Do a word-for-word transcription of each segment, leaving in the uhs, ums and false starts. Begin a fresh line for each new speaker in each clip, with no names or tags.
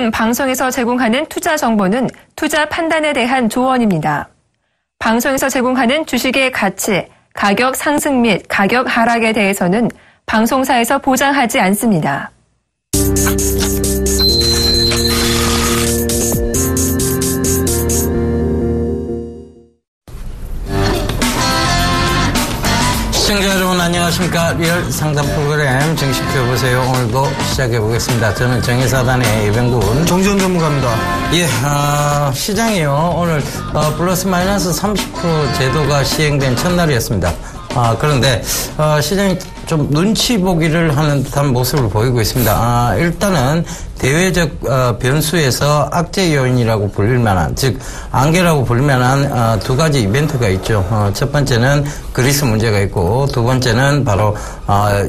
지금 방송에서 제공하는 투자 정보는 투자 판단에 대한 조언입니다. 방송에서 제공하는 주식의 가치, 가격 상승 및 가격 하락에 대해서는 방송사에서 보장하지 않습니다.
시청자 여러분 안녕하십니까. 리얼 상담 프로그램 정식해보세요. 오늘도 시작해보겠습니다. 저는 정의사단의 예병군
정지현 전문가입니다.
예, 어, 시장이요. 오늘 어, 플러스 마이너스 삼십 퍼센트 제도가 시행된 첫날이었습니다. 아, 그런데 어, 시장이 좀 눈치 보기를 하는 듯한 모습을 보이고 있습니다. 아, 일단은 대외적 어, 변수에서 악재 요인이라고 불릴 만한, 즉 안개라고 불릴 만한 어, 두 가지 이벤트가 있죠. 어, 첫 번째는 그리스 문제가 있고 두 번째는 바로 어,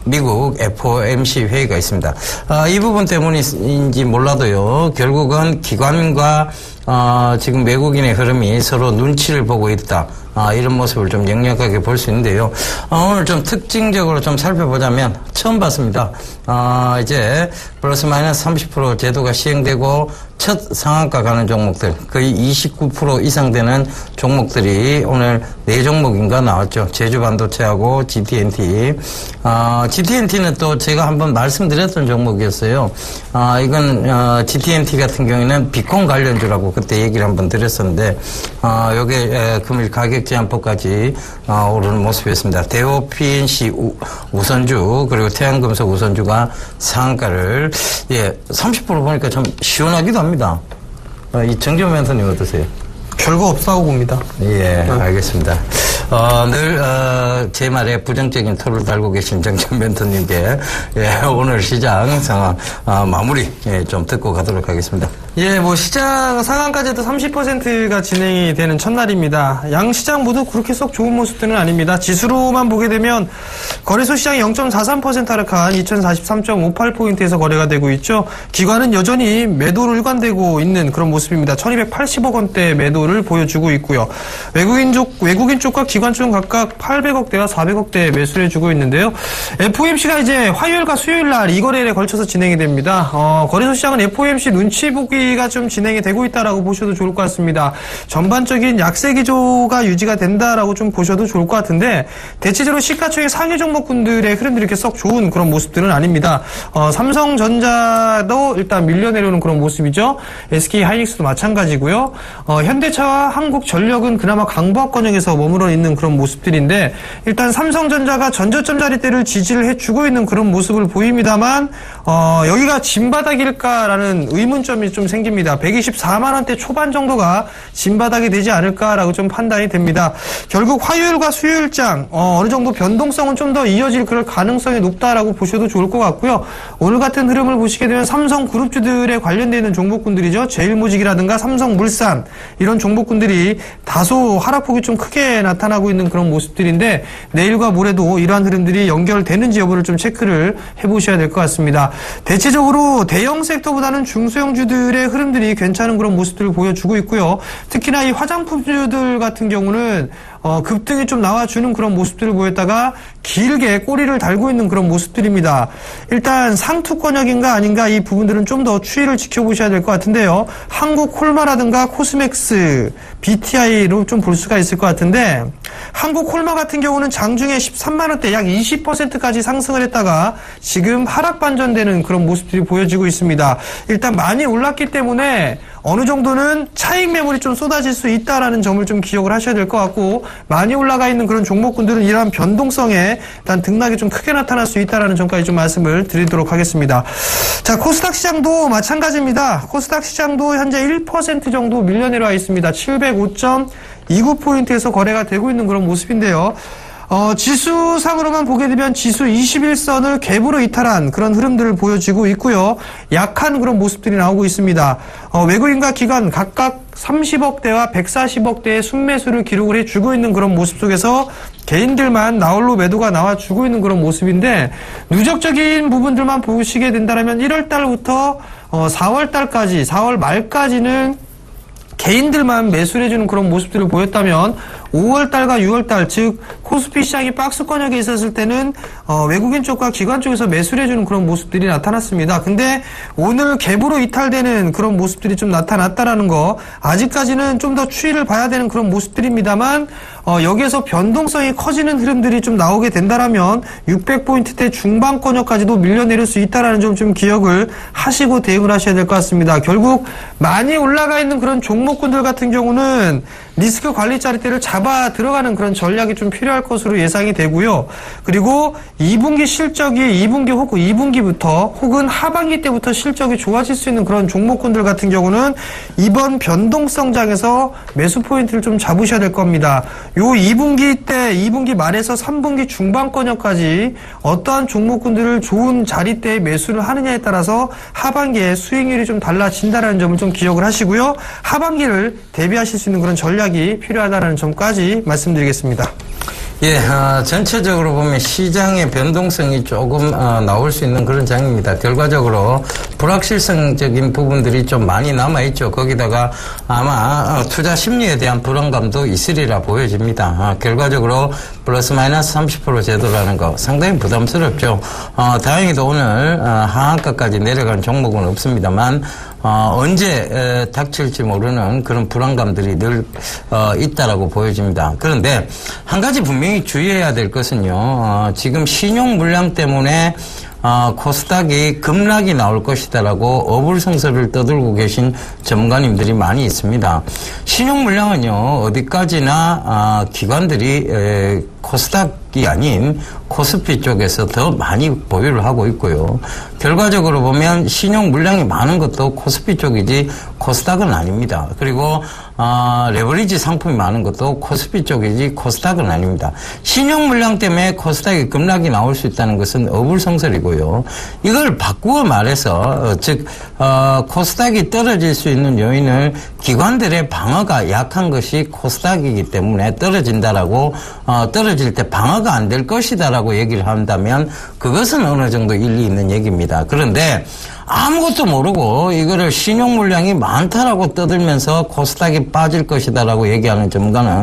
미국 에프오엠씨 회의가 있습니다. 어, 이 부분 때문인지 몰라도요. 결국은 기관과 어, 지금 외국인의 흐름이 서로 눈치를 보고 있다. 아, 이런 모습을 좀 역력하게 볼 수 있는데요. 어, 오늘 좀 특징적으로 좀 살펴보자면 처음 봤습니다. 어, 이제 플러스 마이너스 삼십 퍼센트 제도가 시행되고 첫 상한가 가는 종목들 거의 이십구 퍼센트 이상 되는 종목들이 오늘 네 종목인가 나왔죠. 제주반도체하고 지티엔티. 어, 지티엔티는 또 제가 한번 말씀드렸던 종목이었어요. 어, 이건 어, 지티엔티 같은 경우에는 비콘 관련주라고 그때 얘기를 한번 드렸었는데 어, 요게 에, 금일 가격 제한폭까지 어, 오르는 모습이었습니다. 대우 피엔씨 우, 우선주 그리고 태양금속 우선주가 상한가를 예 삼십 퍼센트 보니까 참 시원하기도 합니다. 어, 이 정지현 멘토님 어떠세요?
별거 없다고 봅니다.
예, 알겠습니다. 어, 늘, 어, 제 말에 부정적인 토를 달고 계신 정지현 멘토님께, 예, 오늘 시장 상황, 어, 마무리, 예, 좀 듣고 가도록 하겠습니다.
예, 뭐, 시장 상한까지도 삼십 퍼센트가 진행이 되는 첫날입니다. 양 시장 모두 그렇게 쏙 좋은 모습들은 아닙니다. 지수로만 보게 되면, 거래소 시장이 영 점 사삼 퍼센트 하락한 이천사십삼 점 오팔 포인트에서 거래가 되고 있죠. 기관은 여전히 매도를 일관되고 있는 그런 모습입니다. 천이백팔십억 원대 매도를 보여주고 있고요. 외국인 쪽, 외국인 쪽과 기관 쪽은 각각 팔백억 대와 사백억 대 매수를 해주고 있는데요. 에프오엠씨가 이제 화요일과 수요일 날 이 거래일에 걸쳐서 진행이 됩니다. 어, 거래소 시장은 에프오엠씨 눈치 보기가 좀 진행이 되고 있다라고 보셔도 좋을 것 같습니다. 전반적인 약세 기조가 유지가 된다라고 좀 보셔도 좋을 것 같은데 대체적으로 시가총액 상위 종목군들의 흐름들이 이렇게 썩 좋은 그런 모습들은 아닙니다. 어, 삼성전자도 일단 밀려 내려오는 그런 모습이죠. 에스케이하이닉스도 마찬가지고요. 어, 현대차와 한국전력은 그나마 강보합권역에서 머물러 있는 그런 모습들인데 일단 삼성전자가 전저점 자리대를 지지를 해주고 있는 그런 모습을 보입니다만 어, 여기가 진바닥일까라는 의문점이 좀 생깁니다. 백이십사만 원대 초반 정도가 진바닥이 되지 않을까라고 좀 판단이 됩니다. 결국 화요일과 수요일장 어, 어느 정도 변동성은 좀 더 이어질 그럴 가능성이 높다라고 보셔도 좋을 것 같고요. 오늘 같은 흐름을 보시게 되면 삼성그룹주들에 관련되어 있는 종목군들이죠. 제일모직이라든가 삼성물산 이런 종목군들이 다소 하락폭이 좀 크게 나타나고 있는 그런 모습들인데 내일과 모레도 이러한 흐름들이 연결되는지 여부를 좀 체크를 해보셔야 될 것 같습니다. 대체적으로 대형 섹터보다는 중소형주들의 흐름들이 괜찮은 그런 모습들을 보여주고 있고요. 특히나 이 화장품주들 같은 경우는 어, 급등이 좀 나와주는 그런 모습들을 보였다가 길게 꼬리를 달고 있는 그런 모습들입니다. 일단 상투권역인가 아닌가 이 부분들은 좀 더 추이를 지켜보셔야 될 것 같은데요. 한국콜마라든가 코스맥스, 비티아이로 좀 볼 수가 있을 것 같은데 한국콜마 같은 경우는 장중에 십삼만 원대 약 이십 퍼센트까지 상승을 했다가 지금 하락 반전되는 그런 모습들이 보여지고 있습니다. 일단 많이 올랐기 때문에 어느 정도는 차익 매물이 좀 쏟아질 수 있다라는 점을 좀 기억을 하셔야 될 것 같고 많이 올라가 있는 그런 종목군들은 이러한 변동성에 일단 등락이 좀 크게 나타날 수 있다라는 점까지 좀 말씀을 드리도록 하겠습니다. 자, 코스닥 시장도 마찬가지입니다. 코스닥 시장도 현재 일 퍼센트 정도 밀려 내려와 있습니다. 칠백오 점 이구 포인트에서 거래가 되고 있는 그런 모습인데요. 어, 지수상으로만 보게 되면 지수 이십일 선을 갭으로 이탈한 그런 흐름들을 보여주고 있고요. 약한 그런 모습들이 나오고 있습니다. 어, 외국인과 기관 각각 삼십억 대와 백사십억 대의 순매수를 기록을 해주고 있는 그런 모습 속에서 개인들만 나홀로 매도가 나와주고 있는 그런 모습인데 누적적인 부분들만 보시게 된다면 일월 달부터 어, 사월 달까지, 사월 말까지는 개인들만 매수를 해주는 그런 모습들을 보였다면 오월달과 유월달, 즉 코스피 시장이 박스권역에 있었을 때는 어, 외국인 쪽과 기관 쪽에서 매수를 해주는 그런 모습들이 나타났습니다. 근데 오늘 갭으로 이탈되는 그런 모습들이 좀 나타났다라는 거, 아직까지는 좀 더 추이를 봐야 되는 그런 모습들입니다만 어, 여기에서 변동성이 커지는 흐름들이 좀 나오게 된다라면 육백 포인트대 중반권역까지도 밀려내릴 수 있다라는 점 좀 기억을 하시고 대응을 하셔야 될 것 같습니다. 결국 많이 올라가 있는 그런 종목군들 같은 경우는 리스크 관리 자리대를 잡아 들어가는 그런 전략이 좀 필요할 것으로 예상이 되고요. 그리고 이 분기 실적이 이 분기 혹은 이 분기부터 혹은 하반기 때부터 실적이 좋아질 수 있는 그런 종목군들 같은 경우는 이번 변동성장에서 매수 포인트를 좀 잡으셔야 될 겁니다. 요 이 분기 때, 이 분기 말에서 삼 분기 중반권역까지 어떠한 종목군들을 좋은 자리대에 매수를 하느냐에 따라서 하반기에 수익률이 좀 달라진다는 점을 좀 기억을 하시고요. 하반기를 대비하실 수 있는 그런 전략이 필요하다는 점까지 말씀드리겠습니다.
예, 어, 전체적으로 보면 시장의 변동성이 조금 어, 나올 수 있는 그런 장입니다. 결과적으로 불확실성적인 부분들이 좀 많이 남아있죠. 거기다가 아마 어, 투자 심리에 대한 불안감도 있으리라 보여집니다. 어, 결과적으로 플러스 마이너스 삼십 퍼센트 제도라는 거 상당히 부담스럽죠. 어, 다행히도 오늘 어, 하한가까지 내려간 종목은 없습니다만 어, 언제 에, 닥칠지 모르는 그런 불안감들이 늘 어, 있다라고 보여집니다. 그런데 한 가지 분명히 주의해야 될 것은요. 어, 지금 신용 물량 때문에 어, 코스닥이 급락이 나올 것이다라고 어불성설을 떠들고 계신 전문가님들이 많이 있습니다. 신용 물량은요 어디까지나 어, 기관들이 에, 코스닥이 아닌 코스피 쪽에서 더 많이 보유를 하고 있고요. 결과적으로 보면 신용 물량이 많은 것도 코스피 쪽이지 코스닥은 아닙니다. 그리고 어, 레버리지 상품이 많은 것도 코스피 쪽이지 코스닥은 아닙니다. 신용 물량 때문에 코스닥이 급락이 나올 수 있다는 것은 어불성설이고요. 이걸 바꾸어 말해서 어, 즉 어, 코스닥이 떨어질 수 있는 요인을 기관들의 방어가 약한 것이 코스닥이기 때문에 떨어진다라고 어, 떨어질 때 방어가 안 될 것이다라고 얘기를 한다면 그것은 어느 정도 일리 있는 얘기입니다. 그런데 아무것도 모르고 이거를 신용 물량이 많다라고 떠들면서 코스닥이 빠질 것이다라고 얘기하는 전문가는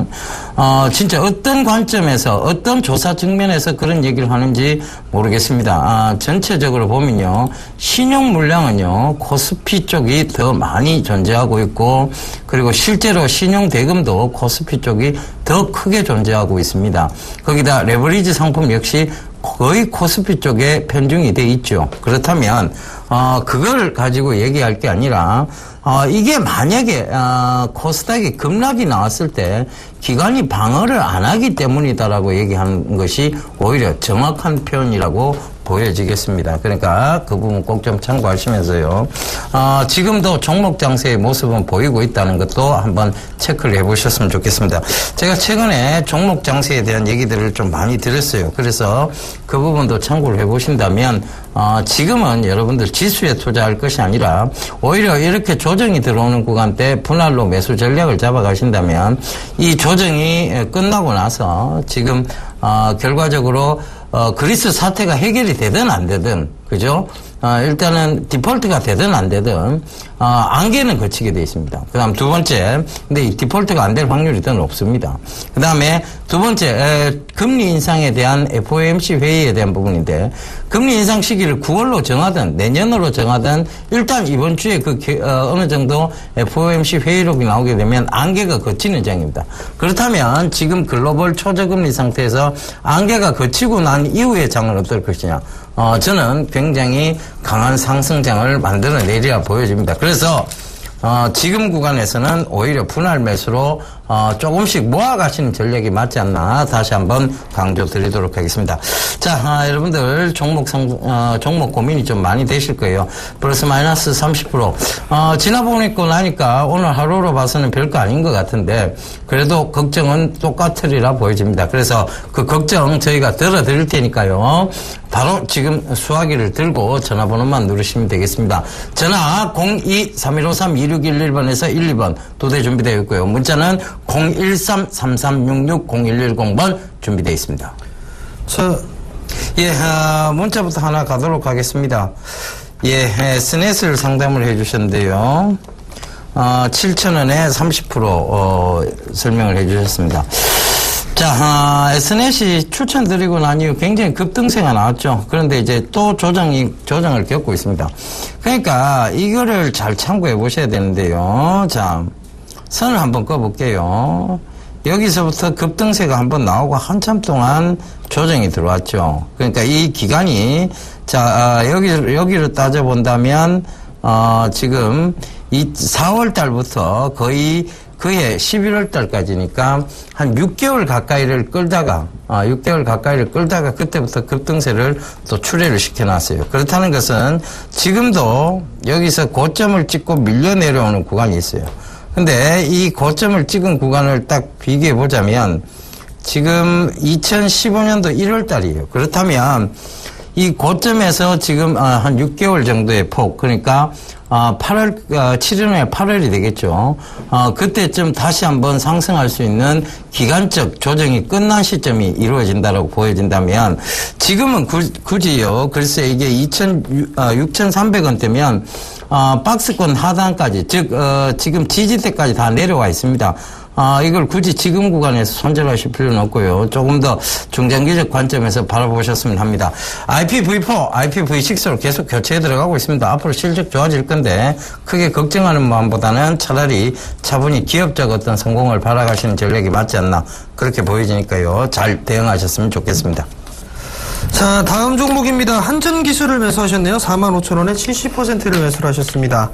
어 진짜 어떤 관점에서 어떤 조사 측면에서 그런 얘기를 하는지 모르겠습니다. 아, 전체적으로 보면요 신용 물량은요 코스피 쪽이 더 많이 존재하고 있고 그리고 실제로 신용 대금도 코스피 쪽이 더 크게 존재하고 있습니다. 거기다 레버리지 상품 역시 거의 코스피 쪽에 편중이 돼 있죠. 그렇다면 어 그걸 가지고 얘기할 게 아니라 어 이게 만약에 어 코스닥이 급락이 나왔을 때 기관이 방어를 안 하기 때문이다라고 얘기하는 것이 오히려 정확한 표현이라고 보여지겠습니다. 그러니까 그 부분 꼭 좀 참고하시면서요. 어, 지금도 종목 장세의 모습은 보이고 있다는 것도 한번 체크를 해보셨으면 좋겠습니다. 제가 최근에 종목 장세에 대한 얘기들을 좀 많이 드렸어요. 그래서 그 부분도 참고를 해보신다면 어, 지금은 여러분들 지수에 투자할 것이 아니라 오히려 이렇게 조정이 들어오는 구간 때 분할로 매수 전략을 잡아가신다면 이 조정이 끝나고 나서 지금 어, 결과적으로 어, 그리스 사태가 해결이 되든 안 되든, 그죠? 어, 일단은 디폴트가 되든 안 되든, 어, 안개는 거치게 돼 있습니다. 그 다음 두 번째, 근데 이 디폴트가 안 될 확률이 더 높습니다. 그 다음에 두 번째, 에, 금리 인상에 대한 에프오엠씨 회의에 대한 부분인데, 금리 인상 시기를 구월로 정하든 내년으로 정하든 일단 이번 주에 그 어, 어느 정도 에프오엠씨 회의록이 나오게 되면 안개가 거치는 장입니다. 그렇다면 지금 글로벌 초저금리 상태에서 안개가 거치고 난 이후의 장은 어떨 것이냐? 어, 저는 굉장히 강한 상승장을 만들어내리라 보여집니다. 그래서 어, 지금 구간에서는 오히려 분할 매수로 어, 조금씩 모아가시는 전략이 맞지 않나 다시 한번 강조 드리도록 하겠습니다. 자, 아, 여러분들 종목 상, 어, 종목 고민이 좀 많이 되실 거예요. 플러스 마이너스 삼십 퍼센트. 어, 지나보니까 나니까 오늘 하루로 봐서는 별거 아닌 것 같은데 그래도 걱정은 똑같으리라 보여집니다. 그래서 그 걱정 저희가 들어드릴 테니까요. 바로 지금 수화기를 들고 전화번호만 누르시면 되겠습니다. 전화 공이 삼일오삼 이육일일 번에서 일, 이 번 두 대 준비되어 있고요. 문자는 공일삼 삼삼육육 공일일공 번 준비되어 있습니다.
저,
예, 아, 문자부터 하나 가도록 하겠습니다. 예, 스넷을 상담을 해주셨는데요. 어, 칠천 원에 삼십 퍼센트 어, 설명을 해주셨습니다. 자, 아, 에스넷이 추천드리고 난 이후 굉장히 급등세가 나왔죠. 그런데 이제 또 조정이, 조정을 겪고 있습니다. 그러니까 이거를 잘 참고해 보셔야 되는데요. 자, 선을 한번 꺼볼게요. 여기서부터 급등세가 한번 나오고 한참 동안 조정이 들어왔죠. 그러니까 이 기간이, 자, 아, 여기, 여기를 따져본다면, 어, 지금 이 사월 달부터 거의 그해 십일월 달까지니까 한 육 개월 가까이를 끌다가, 아, 육 개월 가까이를 끌다가 그때부터 급등세를 또 출회를 시켜놨어요. 그렇다는 것은 지금도 여기서 고점을 찍고 밀려 내려오는 구간이 있어요. 근데 이 고점을 찍은 구간을 딱 비교해 보자면 지금 이천십오 년도 일월 달이에요. 그렇다면 이 고점에서 지금 한 육 개월 정도의 폭, 그러니까 팔월, 칠 일 후에 팔월이 되겠죠. 그때쯤 다시 한번 상승할 수 있는 기간적 조정이 끝난 시점이 이루어진다라고 보여진다면 지금은 굳이요. 글쎄 이게 육천삼백 원대면 박스권 하단까지, 즉 지금 지지대까지 다 내려와 있습니다. 아, 이걸 굳이 지금 구간에서 손절하실 필요는 없고요. 조금 더 중장기적 관점에서 바라보셨으면 합니다. 아이피브이 사, 아이피브이 식스로 계속 교체해 들어가고 있습니다. 앞으로 실적 좋아질 건데 크게 걱정하는 마음보다는 차라리 차분히 기업적 어떤 성공을 바라가시는 전략이 맞지 않나 그렇게 보여지니까요. 잘 대응하셨으면 좋겠습니다.
자, 다음 종목입니다. 한전기술을 매수하셨네요. 사만 오천 원에 칠십 퍼센트를 매수를 하셨습니다.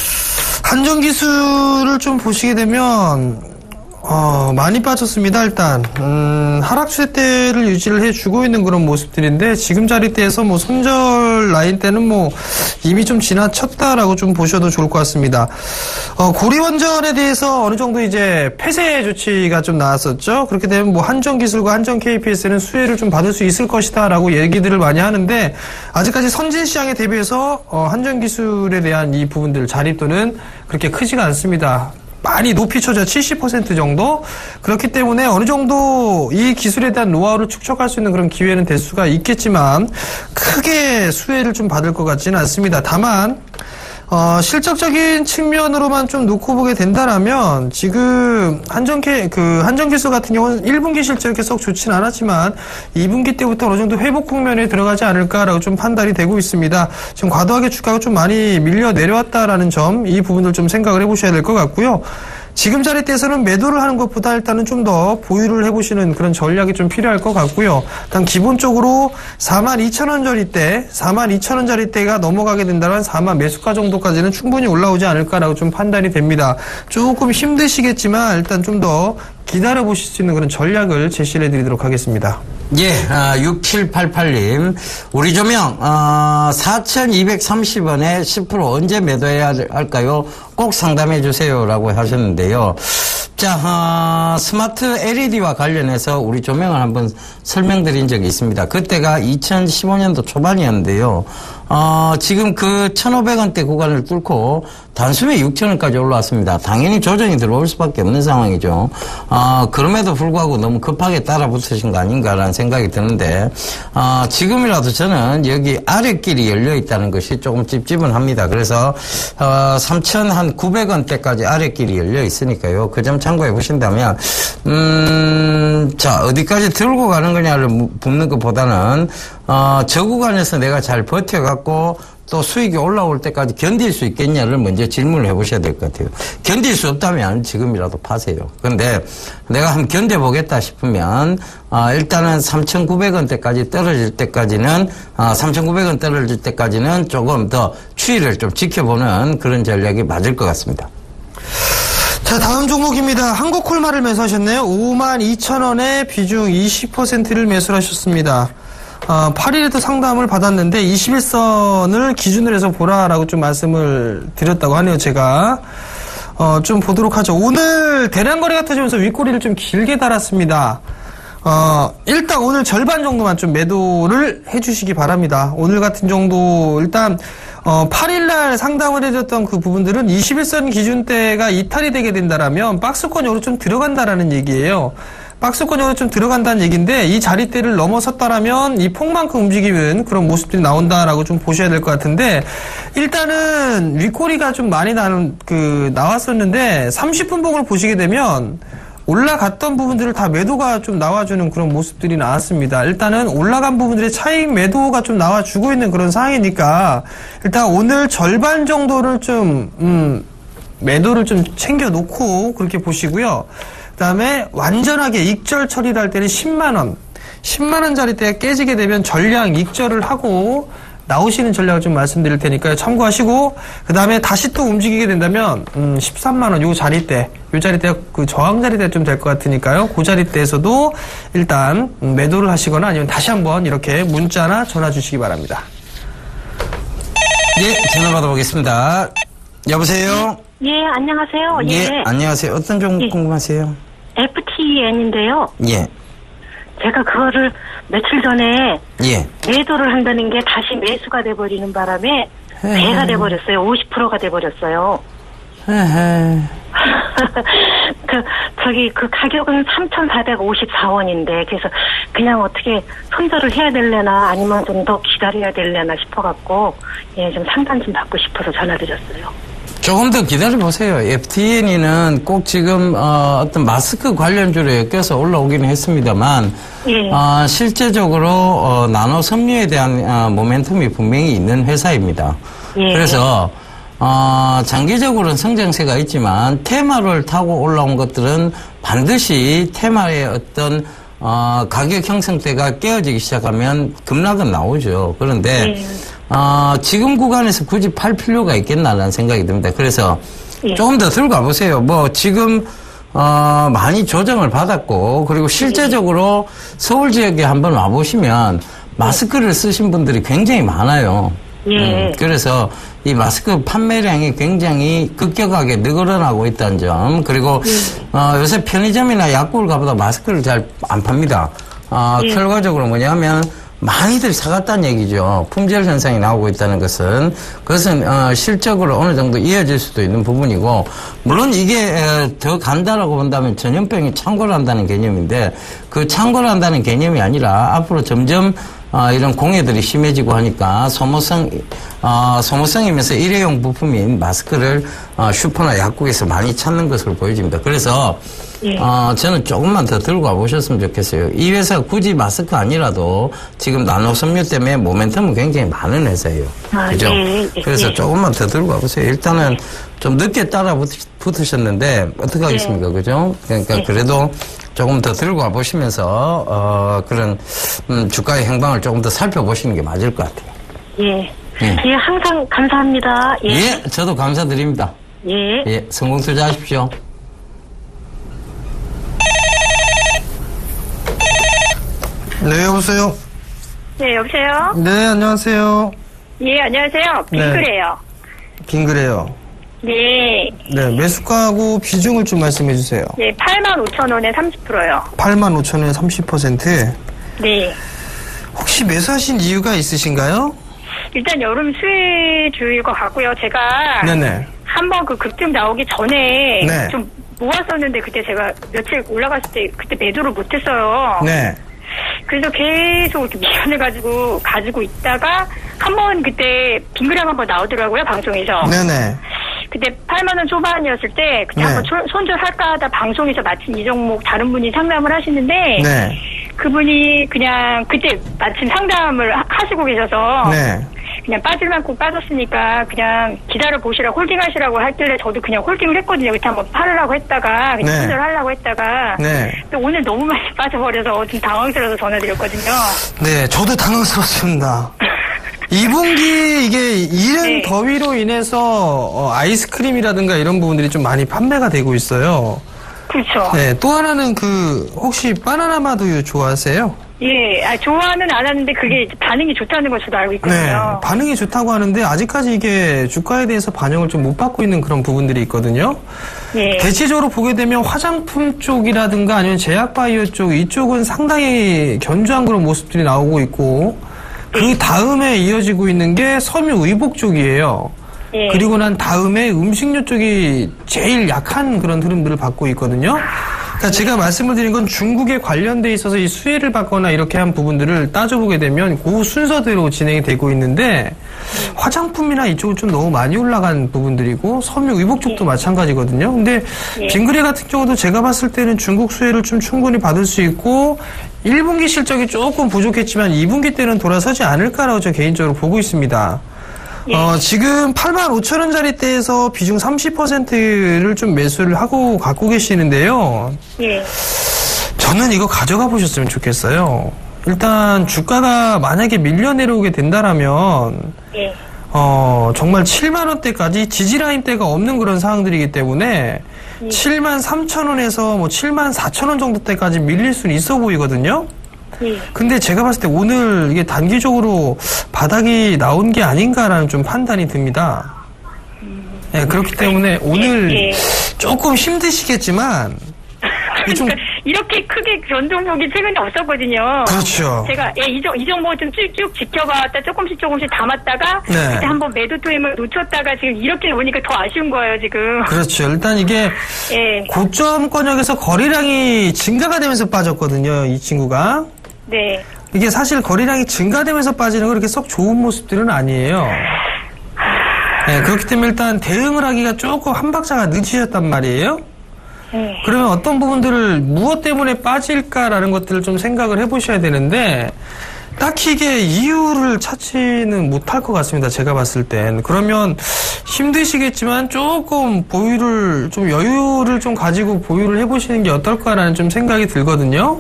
한전기술을 좀 보시게 되면 어, 많이 빠졌습니다. 일단 음, 하락 추세대를 유지를 해주고 있는 그런 모습들인데 지금 자리대에서 뭐 손절 라인대는 뭐 이미 좀 지나쳤다라고 좀 보셔도 좋을 것 같습니다. 어, 고리원전에 대해서 어느 정도 이제 폐쇄 조치가 좀 나왔었죠. 그렇게 되면 뭐 한전기술과 한전케이피에스는 수혜를 좀 받을 수 있을 것이다라고 얘기들을 많이 하는데 아직까지 선진시장에 대비해서 어, 한전기술에 대한 이 부분들 자립도는 그렇게 크지가 않습니다. 많이 높이 쳐져 칠십 퍼센트 정도. 그렇기 때문에 어느 정도 이 기술에 대한 노하우를 축적할 수 있는 그런 기회는 될 수가 있겠지만 크게 수혜를 좀 받을 것 같지는 않습니다. 다만 어, 실적적인 측면으로만 좀 놓고 보게 된다라면 지금 한전케 그 한전기술 같은 경우는 일 분기 실적이 썩 좋지는 않았지만 이 분기 때부터 어느 정도 회복 국면에 들어가지 않을까라고 좀 판단이 되고 있습니다. 지금 과도하게 주가가 좀 많이 밀려 내려왔다라는 점, 이 부분을 좀 생각을 해보셔야 될 것 같고요. 지금 자리대에서는 매도를 하는 것보다 일단은 좀 더 보유를 해보시는 그런 전략이 좀 필요할 것 같고요. 일단 기본적으로 사만 이천 원 자리대, 사만 이천 원 자리대가 넘어가게 된다면 사만 매수가 정도까지는 충분히 올라오지 않을까라고 좀 판단이 됩니다. 조금 힘드시겠지만 일단 좀 더 기다려보실 수 있는 그런 전략을 제시를 해드리도록 하겠습니다.
예, 아, 육칠팔팔 님. 우리 조명, 어, 사천이백삼십 원에 십 퍼센트 언제 매도해야 할까요? 꼭 상담해 주세요라고 하셨는데요. 자, 어, 스마트 엘이디와 관련해서 우리 조명을 한번 설명드린 적이 있습니다. 그때가 이천십오 년도 초반이었는데요. 어, 지금 그 천오백 원대 구간을 뚫고 단숨에 육천 원까지 올라왔습니다. 당연히 조정이 들어올 수밖에 없는 상황이죠. 어, 그럼에도 불구하고 너무 급하게 따라붙으신 거 아닌가라는 생각이 드는데, 어, 지금이라도 저는 여기 아랫길이 열려 있다는 것이 조금 찝찝은 그래서, 어, 삼천구백 원대까지 아랫길이 열려 있으니까요. 그 점 참고해 보신다면, 음, 자, 어디까지 들고 가는 거냐를 묻는 것보다는, 어, 저 구간에서 내가 잘 버텨갖고 또 수익이 올라올 때까지 견딜 수 있겠냐를 먼저 질문을 해보셔야 될 것 같아요. 견딜 수 없다면 지금이라도 파세요. 그런데 내가 한번 견뎌보겠다 싶으면 어, 일단은 삼천구백 원대까지 떨어질 때까지는 어, 삼천구백 원 떨어질 때까지는 조금 더 추이를 좀 지켜보는 그런 전략이 맞을 것 같습니다.
자, 다음 종목입니다. 한국콜마를 매수하셨네요. 오만 이천 원에 비중 이십 퍼센트를 매수를 하셨습니다. 어, 팔 일에도 상담을 받았는데 이십일 선을 기준으로 해서 보라라고 좀 말씀을 드렸다고 하네요. 제가 어, 좀 보도록 하죠. 오늘 대량거래가 터지면서 윗꼬리를 좀 길게 달았습니다. 어, 일단 오늘 절반 정도만 좀 매도를 해주시기 바랍니다. 오늘 같은 정도 일단 어, 팔 일날 상담을 해줬던 그 부분들은 이십일 선 기준대가 이탈이 되게 된다라면 박스권으로 좀 들어간다라는 얘기예요. 박스권으로 좀 들어간다는 얘기인데 이 자리대를 넘어섰다라면 이 폭만큼 움직이는 그런 모습들이 나온다라고 좀 보셔야 될 것 같은데 일단은 윗꼬리가 좀 많이 나는 그 나왔었는데 삼십 분봉을 보시게 되면 올라갔던 부분들을 다 매도가 좀 나와주는 그런 모습들이 나왔습니다. 일단은 올라간 부분들의 차익 매도가 좀 나와주고 있는 그런 상황이니까 일단 오늘 절반 정도를 좀 음, 매도를 좀 챙겨놓고 그렇게 보시고요. 그다음에 완전하게 익절 처리를 할 때는 십만 원, 십만 원짜리대가 깨지게 되면 전량 익절을 하고 나오시는 전략을 좀 말씀드릴 테니까요. 참고하시고 그 다음에 다시 또 움직이게 된다면 음, 십삼만 원 요 자리대, 요 자리대가 그 저항 자리대 좀 될 것 같으니까요. 그 자리대에서도 일단 음, 매도를 하시거나 아니면 다시 한번 이렇게 문자나 전화 주시기 바랍니다.
예, 전화 받아보겠습니다. 여보세요?
예, 안녕하세요.
예,
예.
안녕하세요. 어떤 종목
예.
궁금하세요?
에프티엔인데요.
예,
제가 그거를 며칠 전에
예.
매도를 한다는 게 다시 매수가 돼버리는 바람에 배가 돼버렸어요. 오십 퍼센트가 돼버렸어요.
헤헤.
그, 저기, 그 가격은 삼천사백오십사 원인데, 그래서 그냥 어떻게 손절을 해야 될래나 아니면 좀 더 기다려야 될래나 싶어갖고, 예, 좀 상담 좀 받고 싶어서 전화드렸어요.
조금 더 기다려보세요. 에프티엔이는 꼭 지금 어, 어떤 마스크 관련주로 껴서 올라오기는 했습니다만
예.
어, 실제적으로 어, 나노 섬유에 대한 어, 모멘텀이 분명히 있는 회사입니다.
예.
그래서 어, 장기적으로는 성장세가 있지만 테마를 타고 올라온 것들은 반드시 테마의 어떤 어, 가격 형성대가 깨어지기 시작하면 급락은 나오죠. 그런데
예.
어, 지금 구간에서 굳이 팔 필요가 있겠나라는 생각이 듭니다. 그래서
예.
조금 더 들고 가보세요. 뭐 지금 어, 많이 조정을 받았고 그리고 실제적으로 서울 지역에 한번 와보시면 마스크를 쓰신 분들이 굉장히 많아요.
예.
음, 그래서 이 마스크 판매량이 굉장히 급격하게 늘어나고 있다는 점, 그리고
예.
어, 요새 편의점이나 약국을 가보다 마스크를 잘 안 팝니다. 어,
예.
결과적으로 뭐냐면 많이들 사갔다는 얘기죠. 품절 현상이 나오고 있다는 것은 그것은 어, 실적으로 어느 정도 이어질 수도 있는 부분이고, 물론 이게 에, 더 간다라고 본다면 전염병이 창궐 한다는 개념인데, 그 창궐 한다는 개념이 아니라 앞으로 점점 어, 이런 공해들이 심해지고 하니까 소모성, 어, 소모성이면서 일회용 부품인 마스크를 어, 슈퍼나 약국에서 많이 찾는 것으로 보여집니다. 그래서
예.
어, 저는 조금만 더 들고 와보셨으면 좋겠어요. 이 회사가 굳이 마스크 아니라도 지금 나노섬유 때문에 모멘텀은 굉장히 많은 회사예요.
아,
그죠?
예, 예,
그래서
예.
조금만 더 들고 와보세요. 일단은 좀 늦게 따라 붙으셨는데 어떻게 하겠습니까?
예.
그죠? 그러니까
예.
그래도 조금 더 들고 와보시면서 어, 그런 음, 주가의 행방을 조금 더 살펴보시는 게 맞을 것 같아요.
예.
예.
예, 항상 감사합니다. 예.
예, 저도 감사드립니다.
예.
예, 성공 투자하십시오.
네, 여보세요?
네, 여보세요?
네, 안녕하세요.
예, 안녕하세요. 빙그레요.
빙그레요.
네.
네, 매수가하고 비중을 좀 말씀해 주세요.
네, 팔만 오천 원에 삼십 퍼센트요.
팔만 오천 원에 삼십 퍼센트.
네.
혹시 매수하신 이유가 있으신가요?
일단 여름 수혜주일 것 같고요. 제가
네네.
한번 그 급등 나오기 전에
네.
좀 모았었는데 그때 제가 며칠 올라갔을 때 그때 매도를 못했어요.
네.
그래서 계속 이렇게 미련을 가지고 가지고 있다가 한번 그때 빙그레가 한번 나오더라고요, 방송에서.
네네.
그때 팔만 원 초반이었을 때 그때
네.
한번 손- 손절할까 하다 방송에서 마침 이 종목 다른 분이 상담을 하시는데
네.
그분이 그냥 그때 마침 상담을 하- 하시고 계셔서
네.
그냥 빠질 만큼 빠졌으니까 그냥 기다려 보시라고 홀딩하시라고 했길래 저도 그냥 홀딩을 했거든요. 그때 한번 팔으려고 했다가 그냥
네.
손절하려고 했다가
네.
근데 오늘 너무 많이 빠져버려서 좀 당황스러워서 전화드렸거든요.
네, 저도 당황스럽습니다. 이 분기 이게 이른
네.
더위로 인해서 어, 아이스크림이라든가 이런 부분들이 좀 많이 판매가 되고 있어요.
그렇죠.
네, 또 하나는 그 혹시 바나나 마두유 좋아하세요?
예, 아, 좋아는 안 하는데 그게 반응이 좋다는 걸 저도 알고
네,
있거든요.
반응이 좋다고 하는데 아직까지 이게 주가에 대해서 반영을 좀 못 받고 있는 그런 부분들이 있거든요.
예.
대체적으로 보게 되면 화장품 쪽이라든가 아니면 제약바이오 쪽 이쪽은 상당히 견조한 그런 모습들이 나오고 있고 그 다음에 이어지고 있는 게 섬유 의복 쪽이에요.
예.
그리고 난 다음에 음식료 쪽이 제일 약한 그런 흐름들을 받고 있거든요. 그러니까 제가 말씀을 드린 건 중국에 관련돼 있어서 이 수혜를 받거나 이렇게 한 부분들을 따져보게 되면 그 순서대로 진행이 되고 있는데 화장품이나 이쪽은 좀 너무 많이 올라간 부분들이고 섬유 의복 쪽도 네. 마찬가지거든요. 근데 네. 빙그레 같은 경우도 제가 봤을 때는 중국 수혜를 좀 충분히 받을 수 있고 일 분기 실적이 조금 부족했지만 이 분기 때는 돌아서지 않을까라고 저 개인적으로 보고 있습니다. 예. 어, 지금 팔만 오천 원짜리대에서 비중 삼십 퍼센트를 좀 매수를 하고 갖고 계시는데요. 예. 저는 이거 가져가 보셨으면 좋겠어요. 일단 주가가 만약에 밀려 내려오게 된다라면 예. 어, 정말 칠만 원대까지 지지라인대가 없는 그런 상황들이기 때문에 예. 칠만 삼천 원에서 뭐 칠만 사천 원 정도 때까지 밀릴 수는 있어 보이거든요. 예. 근데 제가 봤을 때 오늘 이게 단기적으로 바닥이 나온 게 아닌가라는 좀 판단이 듭니다. 음. 예, 그렇기 때문에 오늘 예. 조금 힘드시겠지만 좀
이렇게 크게 변동폭이 최근에 없었거든요.
그렇죠.
제가 예, 이, 이 정도 좀 쭉쭉 지켜봤다 조금씩 조금씩 담았다가 네. 그때 한번 매도 타임을 놓쳤다가 지금 이렇게 오니까 더 아쉬운 거예요 지금.
그렇죠. 일단 이게 예. 고점권역에서 거래량이 증가가 되면서 빠졌거든요. 이 친구가. 네. 이게 사실 거래량이 증가되면서 빠지는 거 그렇게 썩 좋은 모습들은 아니에요. 네, 그렇기 때문에 일단 대응을 하기가 조금 한 박자가 늦으셨단 말이에요. 네. 그러면 어떤 부분들을 무엇 때문에 빠질까라는 것들을 좀 생각을 해보셔야 되는데 딱히 이게 이유를 찾지는 못할 것 같습니다. 제가 봤을 땐. 그러면 힘드시겠지만 조금 보유를 좀 여유를 좀 가지고 보유를 해보시는 게 어떨까라는 좀 생각이 들거든요.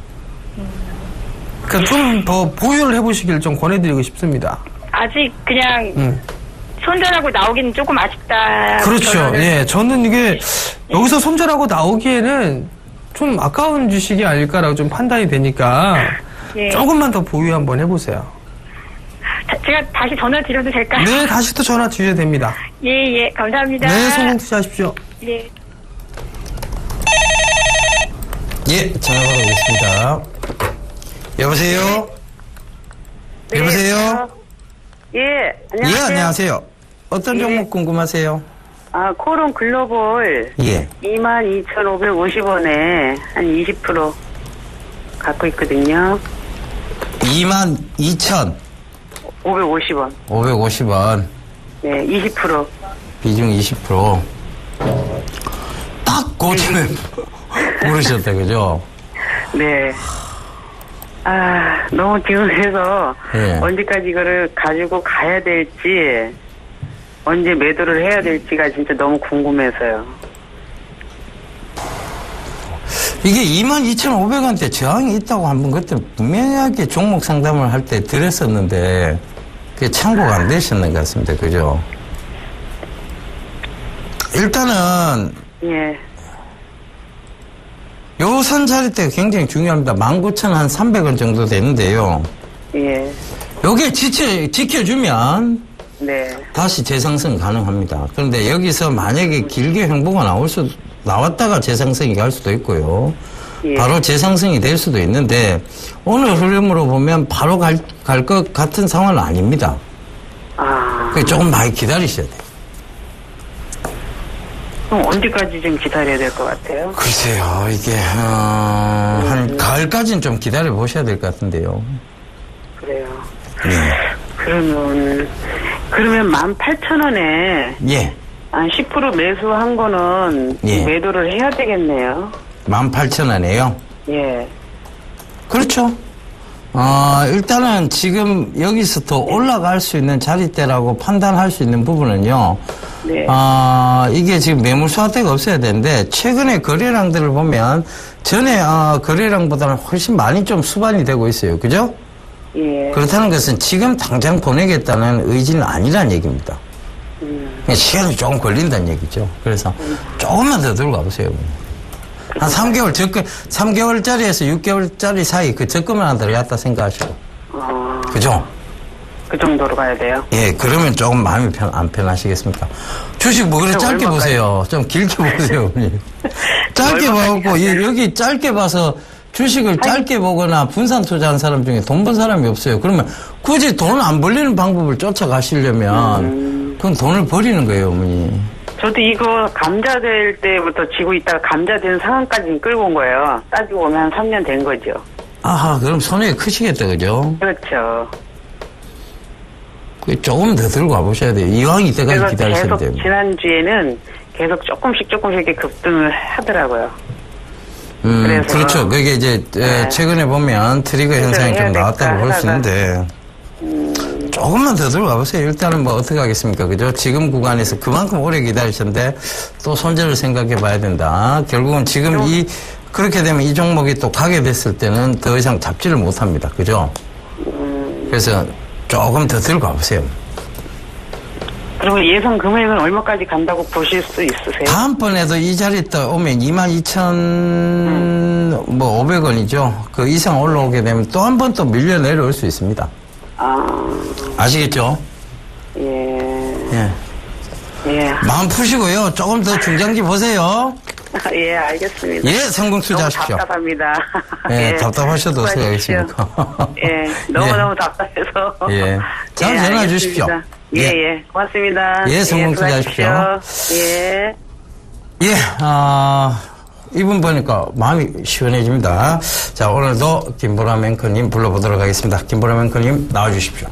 그러니까 좀 더 보유를 해보시길 좀 권해드리고 싶습니다.
아직 그냥 음. 손절하고 나오기는 조금 아쉽다.
그렇죠.
저는.
예, 저는 이게 여기서 손절하고 나오기에는 좀 아까운 주식이 아닐까라고 좀 판단이 되니까 예. 조금만 더 보유 한번 해보세요.
자, 제가 다시 전화 드려도 될까요?
네, 다시 또 전화 드려도 됩니다.
예, 예, 감사합니다.
네, 성공 투자하십시오.
예.
예, 전화 받아보겠습니다. 여보세요?
네,
여보세요?
예, 안녕하세요.
예, 안녕하세요. 어떤 종목 예. 궁금하세요?
아, 코론 글로벌.
예.
이만 이천오백오십 원에 한 이십 퍼센트 갖고 있거든요.
이만 이천.
오백오십 원.
오백오십 원.
네, 이십 퍼센트.
비중 이십 퍼센트. 딱 고점에 모르셨다, 그죠?
네. 아, 너무 지금 그래서 네. 언제까지 이거를 가지고 가야 될지, 언제 매도를 해야 될지가 진짜 너무 궁금해서요.
이게 이만 이천오백 원대 저항이 있다고 한번 그때 분명하게 종목 상담을 할 때 드렸었는데, 그게 참고가 안 되셨는 것 같습니다. 그죠? 일단은, 예. 요 선 자리대가 굉장히 중요합니다. 만 구천 삼백 원 정도 되는데요. 예. 요게 지켜, 지켜주면. 네. 다시 재상승 가능합니다. 그런데 여기서 만약에 길게 횡보가 나올 수, 나왔다가 재상승이 갈 수도 있고요. 예. 바로 재상승이 될 수도 있는데, 오늘 흐름으로 보면 바로 갈, 갈 것 같은 상황은 아닙니다. 아. 조금 많이 기다리셔야 돼요.
그럼 언제까지 좀 기다려야 될 것 같아요?
글쎄요, 이게, 어, 한 음. 가을까지는 좀 기다려 보셔야 될 것 같은데요.
그래요. 네. 그러면, 그러면 만 팔천 원에. 예. 한 십 퍼센트 매수한 거는 예. 매도를 해야 되겠네요.
만 팔천 원에요?
예.
그렇죠. 어, 일단은 지금 여기서 더 올라갈 수 있는 자리대라고 판단할 수 있는 부분은요. 네. 어, 이게 지금 매물 수화대가 없어야 되는데, 최근에 거래량들을 보면, 전에, 어, 거래량보다는 훨씬 많이 좀 수반이 되고 있어요. 그죠? 예. 그렇다는 것은 지금 당장 보내겠다는 의지는 아니란 얘기입니다. 음. 시간이 조금 걸린다는 얘기죠. 그래서 음. 조금만 더 들고 가보세요. 한 삼 개월 접근, 삼 개월짜리에서 육 개월짜리 사이 그 접근만 하나 들어갔다 생각하시고. 어... 그죠?
그 정도로 가야 돼요?
예, 그러면 조금 마음이 편, 안 편하시겠습니까? 주식 뭐 그래 짧게 얼마까지? 보세요. 좀 길게 보세요. 짧게 보고, 여기 짧게 봐서 주식을 짧게 보거나 분산 투자한 사람 중에 돈 번 사람이 없어요. 그러면 굳이 돈 안 벌리는 방법을 쫓아가시려면, 음... 그건 돈을 버리는 거예요, 어머니.
저도 이거 감자 될 때부터 지고 있다가 감자 된 상황까지 끌고 온 거예요. 따지고 보면 한 삼 년 된 거죠.
아하, 그럼 손해가 크시겠다, 그죠?
그렇죠.
조금 더 들고 와보셔야 돼요. 이왕 이때까지 기다리셔야 돼요.
지난주에는 계속 조금씩 조금씩 이렇게 급등을 하더라고요.
음,
그래서
그렇죠. 그게 이제
네.
최근에 보면 트리거 현상이 좀 나왔다고 볼 수 있는데 음. 조금만 더 들고 와보세요. 일단은 뭐 어떻게 하겠습니까? 그죠? 지금 구간에서 그만큼 오래 기다리셨는데 또 손절을 생각해 봐야 된다. 결국은 지금 음. 이 그렇게 되면 이 종목이 또 가게 됐을 때는 더 이상 잡지를 못합니다. 그죠? 음. 그래서 조금 더 들고 와보세요.
그러면 예상 금액은 얼마까지 간다고 보실 수 있으세요?
다음번에도 이 자리에 오면 이만 이천오백 원이죠. 그 이상 올라오게 되면 또 한 번 또 밀려 내려올 수 있습니다.
아.
아시겠죠?
예.
예.
예.
마음 푸시고요. 조금 더 중장기 보세요.
예, 알겠습니다.
예, 성공 투자하십시오.
너무 답답합니다.
예,
예.
답답하셔도 어떻게 하겠습니까?
예, 너무너무 예. 답답해서.
예. 잘
예,
전화해 주십시오.
예, 예, 예. 고맙습니다.
예, 성공
예,
투자하십시오.
예.
예, 아, 이분 보니까 마음이 시원해집니다. 자, 오늘도 김보람 앵커님 불러보도록 하겠습니다. 김보람 앵커님 나와주십시오.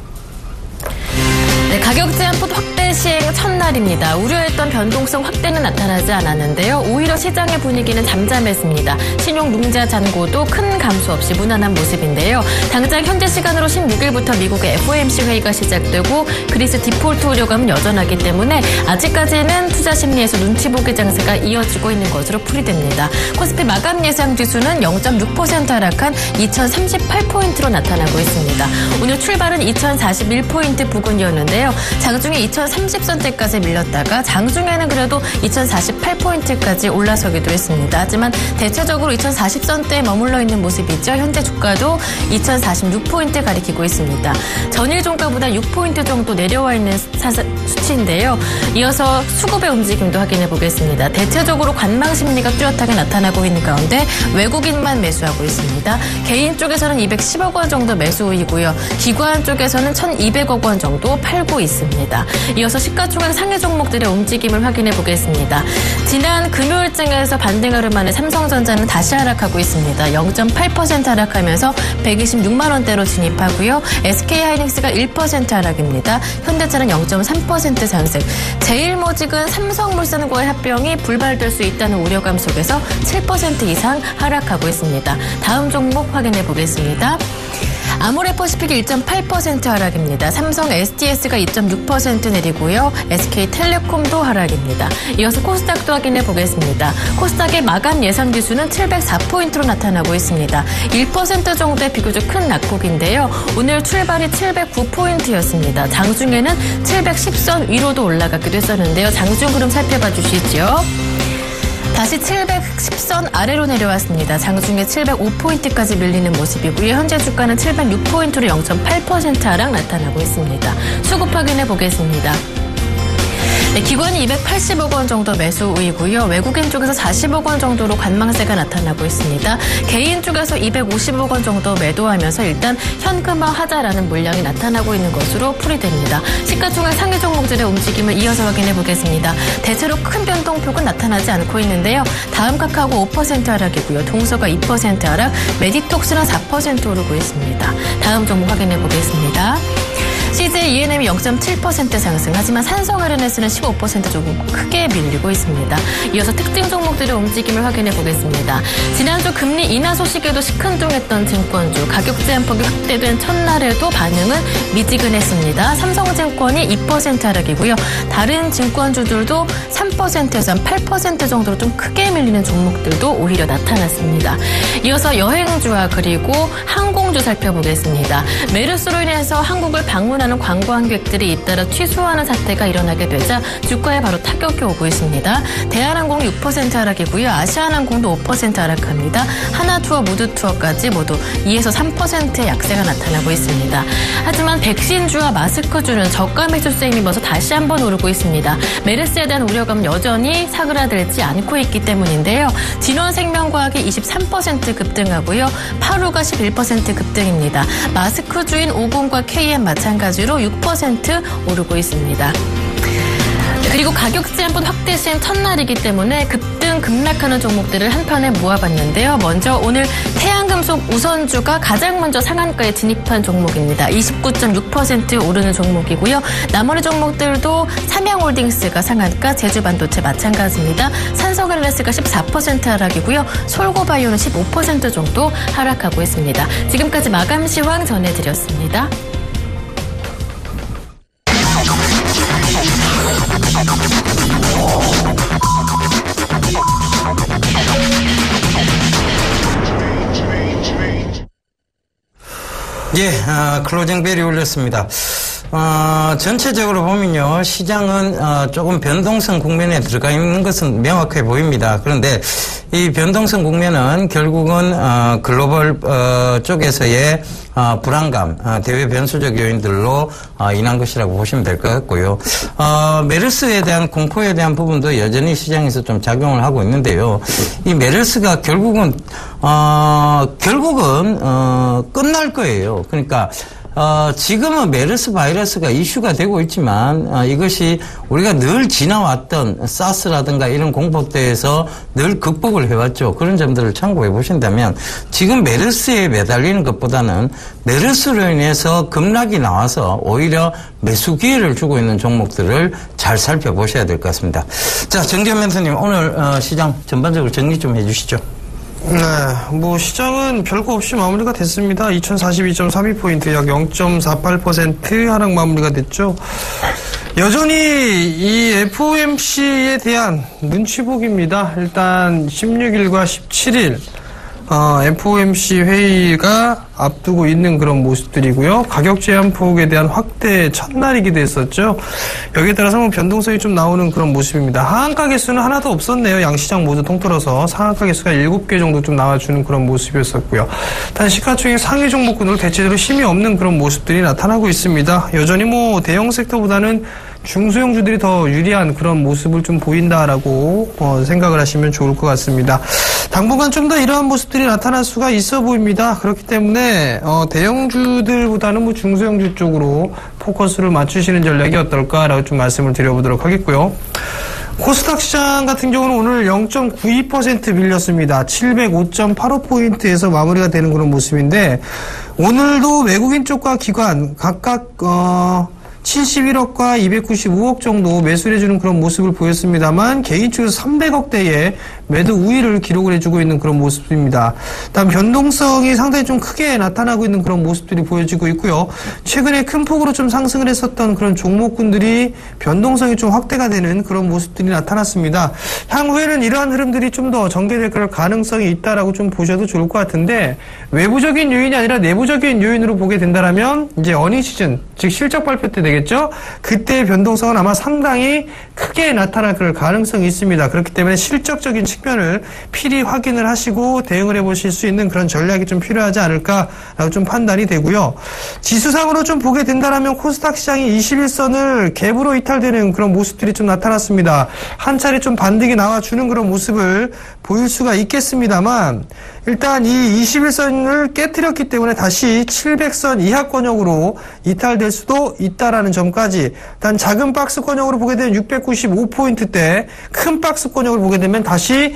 네, 가격 제한폭 확대 시행 첫날입니다. 우려했던 변동성 확대는 나타나지 않았는데요. 오히려 시장의 분위기는 잠잠했습니다. 신용 융자 잔고도 큰 감소 없이 무난한 모습인데요. 당장 현재 시간으로 십육 일부터 미국의 에프오엠씨 회의가 시작되고 그리스 디폴트 우려감은 여전하기 때문에 아직까지는 투자 심리에서 눈치 보기 장세가 이어지고 있는 것으로 풀이됩니다. 코스피 마감 예상 지수는 영 점 육 퍼센트 하락한 이천삼십팔 포인트로 나타나고 있습니다. 오늘 출발은 이천사십일 포인트 부근이었는데요. 장중에 이천삼십 선대까지 밀렸다가 장중에는 그래도 이천사십팔 포인트까지 올라서기도 했습니다. 하지만 대체적으로 이천사십 선대에 머물러 있는 모습이죠. 현재 주가도 이천사십육 포인트 가리키고 있습니다. 전일 종가보다 육 포인트 정도 내려와 있는 수치인데요. 이어서 수급의 움직임도 확인해 보겠습니다. 대체적으로 관망 심리가 뚜렷하게 나타나고 있는 가운데 외국인만 매수하고 있습니다. 개인 쪽에서는 이백십억 원 정도 매수 우이고요. 기관 쪽에서는 천이백억 원 정도 팔고 있습니다. 이어서 시가총액 상위 종목들의 움직임을 확인해 보겠습니다. 지난 금요일장에서 반등하루 만에 삼성전자는 다시 하락하고 있습니다. 영 점 팔 퍼센트 하락하면서 백이십육만 원대로 진입하고요. 에스케이하이닉스가 일 퍼센트 하락입니다. 현대차는 영 점 삼 퍼센트 상승. 제일모직은 삼성물산과의 합병이 불발될 수 있다는 우려감 속에서 칠 퍼센트 이상 하락하고 있습니다. 다음 종목 확인해 보겠습니다. 아모레퍼시픽이 일 점 팔 퍼센트 하락입니다. 삼성 에스티에스가 이 점 육 퍼센트 내리고요. 에스케이텔레콤도 하락입니다. 이어서 코스닥도 확인해 보겠습니다. 코스닥의 마감 예상 지수는 칠백사 포인트로 나타나고 있습니다. 일 퍼센트 정도의 비교적 큰 낙폭인데요. 오늘 출발이 칠백구 포인트였습니다. 장중에는 칠백십 선 위로도 올라가기도 했었는데요. 장중 흐름 살펴봐 주시죠. 다시 칠백십 선 아래로 내려왔습니다. 장중에 칠백오 포인트까지 밀리는 모습이고요. 현재 주가는 칠백육 포인트로 영 점 팔 퍼센트 하락 나타나고 있습니다. 수급 확인해 보겠습니다. 네, 기관이 이백팔십억 원 정도 매수 우이고요. 외국인 쪽에서 사십억 원 정도로 관망세가 나타나고 있습니다. 개인 쪽에서 이백오십억 원 정도 매도하면서 일단 현금화하자라는 물량이 나타나고 있는 것으로 풀이됩니다. 시가총액 상위 종목들의 움직임을 이어서 확인해 보겠습니다. 대체로 큰 변동폭은 나타나지 않고 있는데요. 다음 카카오가 오 퍼센트 하락이고요. 동서가 이 퍼센트 하락, 메디톡스는 사 퍼센트 오르고 있습니다. 다음 종목 확인해 보겠습니다. 씨제이 이엔엠이 영 점 칠 퍼센트 상승, 하지만 삼성아르네스는 십오 퍼센트 조금 크게 밀리고 있습니다. 이어서 특징 종목들의 움직임을 확인해 보겠습니다. 지난주 금리 인하 소식에도 시큰둥했던 증권주, 가격 제한폭이 확대된 첫날에도 반응은 미지근했습니다. 삼성증권이 이 퍼센트 하락이고요. 다른 증권주들도 삼 퍼센트에서 한 팔 퍼센트 정도로 좀 크게 밀리는 종목들도 오히려 나타났습니다. 이어서 여행주와 그리고 항공주 살펴보겠습니다. 메르스로 인해서 한국을 방문하는 관광객들이 잇따라 취소하는 사태가 일어나게 되자 주가에 바로 타격이 오고 있습니다. 대한항공이 육 퍼센트 하락이고요. 아시아나항공도 오 퍼센트 하락합니다. 하나투어, 무드투어까지 모두 이에서 삼 퍼센트의 약세가 나타나고 있습니다. 하지만 백신주와 마스크주는 저가 매수세에 힘입어서 다시 한번 오르고 있습니다. 메르스에 대한 우려감은 여전히 사그라들지 않고 있기 때문인데요. 진원생명과학이 이십삼 퍼센트 급등하고요. 파루가 십일 퍼센트 급등입니다. 마스크주인 오공과 케이엠 마찬가지로 육 퍼센트 오르고 있습니다. 그리고 가격 제한법 확대 시행 첫날이기 때문에 급등 급락하는 종목들을 한편에 모아봤는데요. 먼저 오늘 태양금속 우선주가 가장 먼저 상한가에 진입한 종목입니다. 이십구 점 육 퍼센트 오르는 종목이고요. 나머지 종목들도 삼양홀딩스가 상한가, 제주반도체 마찬가지입니다. 산소갤레스가 십사 퍼센트 하락이고요. 솔고바이오는 십오 퍼센트 정도 하락하고 있습니다. 지금까지 마감 시황 전해드렸습니다.
예, 어, 클로징 벨이 울렸습니다. 어, 전체적으로 보면요, 시장은 어, 조금 변동성 국면에 들어가 있는 것은 명확해 보입니다. 그런데 이 변동성 국면은 결국은 어, 글로벌 어, 쪽에서의 어, 불안감, 어, 대외 변수적 요인들로 어, 인한 것이라고 보시면 될 것 같고요. 어, 메르스에 대한 공포에 대한 부분도 여전히 시장에서 좀 작용을 하고 있는데요. 이 메르스가 결국은 어, 결국은 어, 끝날 거예요. 그러니까 어, 지금은 메르스 바이러스가 이슈가 되고 있지만, 어, 이것이 우리가 늘 지나왔던 사스라든가 이런 공포대에서 늘 극복을 해왔죠. 그런 점들을 참고해 보신다면, 지금 메르스에 매달리는 것보다는 메르스로 인해서 급락이 나와서 오히려 매수 기회를 주고 있는 종목들을 잘 살펴보셔야 될 것 같습니다. 자, 정재현 멘토님, 오늘, 어, 시장 전반적으로 정리 좀 해 주시죠.
네, 뭐 시장은 별거 없이 마무리가 됐습니다. 이천사십이 점 삼이 포인트 약 영 점 사팔 퍼센트 하락 마무리가 됐죠. 여전히 이 에프오엠씨에 대한 눈치보기입니다. 일단 십육 일과 십칠 일 어, 에프오엠씨 회의가 앞두고 있는 그런 모습들이고요. 가격 제한 폭에 대한 확대 첫날이기도 했었죠. 여기에 따라서 뭐 변동성이 좀 나오는 그런 모습입니다. 하한가 개수는 하나도 없었네요. 양시장 모두 통틀어서 상한가 개수가 일곱 개 정도 좀 나와주는 그런 모습이었었고요. 단 시가총액 상위 종목군으로 대체적으로 힘이 없는 그런 모습들이 나타나고 있습니다. 여전히 뭐 대형 섹터보다는 중소형주들이 더 유리한 그런 모습을 좀 보인다라고 어, 생각을 하시면 좋을 것 같습니다. 당분간 좀 더 이러한 모습들이 나타날 수가 있어 보입니다. 그렇기 때문에 어, 대형주들보다는 뭐 중소형주 쪽으로 포커스를 맞추시는 전략이 어떨까라고 좀 말씀을 드려보도록 하겠고요. 코스닥 시장 같은 경우는 오늘 영 점 구이 퍼센트 밀렸습니다. 칠백오 점 팔오 포인트에서 마무리가 되는 그런 모습인데 오늘도 외국인 쪽과 기관 각각 어, 칠십일억과 이백구십오억 정도 매수를 해주는 그런 모습을 보였습니다만 개인 쪽에서 삼백억대의 매도 우위를 기록을 해주고 있는 그런 모습입니다. 다음 변동성이 상당히 좀 크게 나타나고 있는 그런 모습들이 보여지고 있고요. 최근에 큰 폭으로 좀 상승을 했었던 그런 종목군들이 변동성이 좀 확대가 되는 그런 모습들이 나타났습니다. 향후에는 이러한 흐름들이 좀 더 전개될 그럴 가능성이 있다라고 좀 보셔도 좋을 것 같은데 외부적인 요인이 아니라 내부적인 요인으로 보게 된다라면 이제 어닝 시즌, 즉 실적 발표 때 되겠죠? 그때의 변동성은 아마 상당히 크게 나타날 그럴 가능성이 있습니다. 그렇기 때문에 실적적인 측면을 필히 확인을 하시고 대응을 해보실 수 있는 그런 전략이 좀 필요하지 않을까라고 좀 판단이 되고요. 지수상으로 좀 보게 된다라면 코스닥 시장이 이십일선을 갭으로 이탈되는 그런 모습들이 좀 나타났습니다. 한 차례 좀 반등이 나와주는 그런 모습을 보일 수가 있겠습니다만 일단 이 이십일선을 깨트렸기 때문에 다시 칠백선 이하권역으로 이탈될 수도 있다라는 점까지 단 작은 박스권역으로 보게 되면 육백구십오 포인트대 큰 박스권역을 보게 되면 다시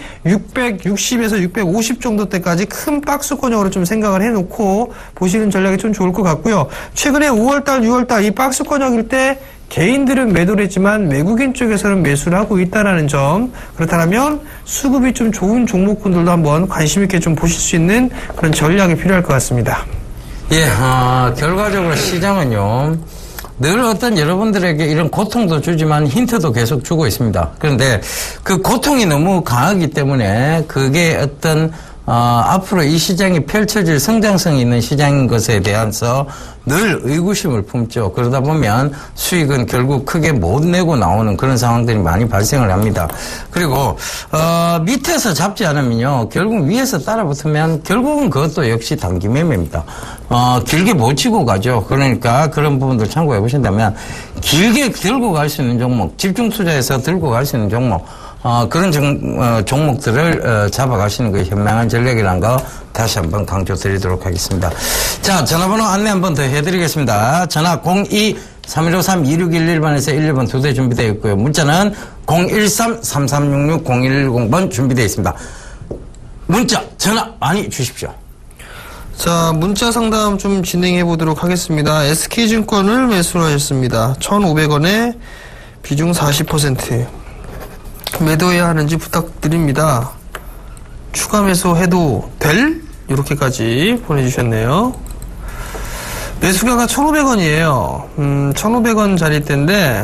육백육십에서 육백오십 정도대까지 큰 박스권역으로 좀 생각을 해놓고 보시는 전략이 좀 좋을 것 같고요. 최근에 오월달, 유월달 이 박스권역일 때 개인들은 매도를 했지만 외국인 쪽에서는 매수를 하고 있다는 점 그렇다면 수급이 좀 좋은 종목군들도 한번 관심 있게 좀 보실 수 있는 그런 전략이 필요할 것 같습니다.
예, 어, 결과적으로 시장은요 늘 어떤 여러분들에게 이런 고통도 주지만 힌트도 계속 주고 있습니다. 그런데 그 고통이 너무 강하기 때문에 그게 어떤 어, 앞으로 이 시장이 펼쳐질 성장성이 있는 시장인 것에 대해서 늘 의구심을 품죠. 그러다 보면 수익은 결국 크게 못 내고 나오는 그런 상황들이 많이 발생을 합니다. 그리고 어, 밑에서 잡지 않으면요. 결국 위에서 따라붙으면 결국은 그것도 역시 단기 매매입니다. 어, 길게 못 치고 가죠. 그러니까 그런 부분들 참고해 보신다면 길게 들고 갈 수 있는 종목, 집중 투자해서 들고 갈 수 있는 종목 어, 그런 종, 어, 종목들을 어, 잡아가시는 게 현명한 전략이라는 거 다시 한번 강조드리도록 하겠습니다. 자, 전화번호 안내 한번 더 해드리겠습니다. 전화 공이 삼일오삼 이육일일 번에서 일일 번 두 대 준비되어 있고요. 문자는 공일삼 삼삼육육 공일일공 번 준비되어 있습니다. 문자, 전화 많이 주십시오.
자, 문자 상담 좀 진행해 보도록 하겠습니다. 에스케이증권을 매수하셨습니다. 천오백 원에 비중 사십 퍼센트. 매도해야 하는지 부탁드립니다. 추가 매수해도 될? 이렇게까지 보내주셨네요. 매수가가 천오백 원이에요. 음, 천오백 원짜리 때인데,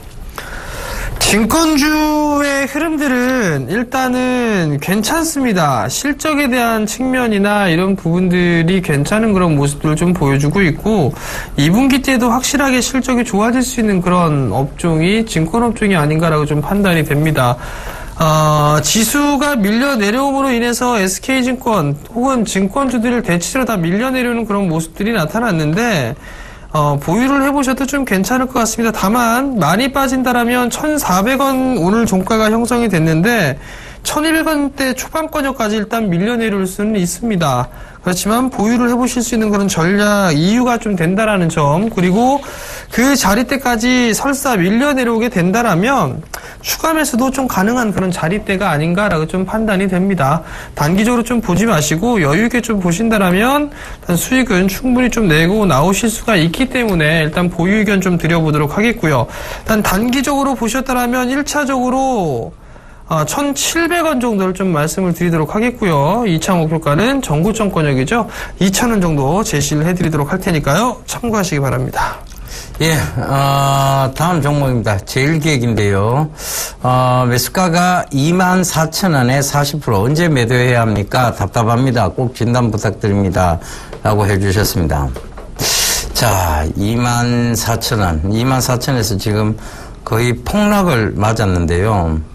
증권주의 흐름들은 일단은 괜찮습니다. 실적에 대한 측면이나 이런 부분들이 괜찮은 그런 모습들을 좀 보여주고 있고, 이 분기 때도 확실하게 실적이 좋아질 수 있는 그런 업종이 증권업종이 아닌가라고 좀 판단이 됩니다. 어, 지수가 밀려 내려옴으로 인해서 에스케이증권 혹은 증권주들을 대체로 다 밀려 내려오는 그런 모습들이 나타났는데, 어, 보유를 해보셔도 좀 괜찮을 것 같습니다. 다만 많이 빠진다라면 천사백 원 오늘 종가가 형성이 됐는데 천이백 원대 초반권역까지 일단 밀려 내려올 수는 있습니다. 그렇지만 보유를 해보실 수 있는 그런 전략 이유가 좀 된다라는 점, 그리고 그 자리대까지 설사 밀려 내려오게 된다라면 추가 매수도 좀 가능한 그런 자리대가 아닌가라고 좀 판단이 됩니다. 단기적으로 좀 보지 마시고 여유 있게 좀 보신다라면 일단 수익은 충분히 좀 내고 나오실 수가 있기 때문에 일단 보유 의견 좀 드려보도록 하겠고요. 일단 단기적으로 보셨다라면 일 차적으로 어, 천칠백 원 정도를 좀 말씀을 드리도록 하겠고요. 이 차 목표가는 정구점권역이죠. 이천 원 정도 제시를 해드리도록 할 테니까요. 참고하시기 바랍니다.
예, 어, 다음 종목입니다. 제일기획인데요. 어, 매수가가 이만 사천 원에 사십 퍼센트 언제 매도해야 합니까? 답답합니다. 꼭 진단 부탁드립니다. 라고 해주셨습니다. 자, 이만 사천 원. 이만 사천 원에서 지금 거의 폭락을 맞았는데요.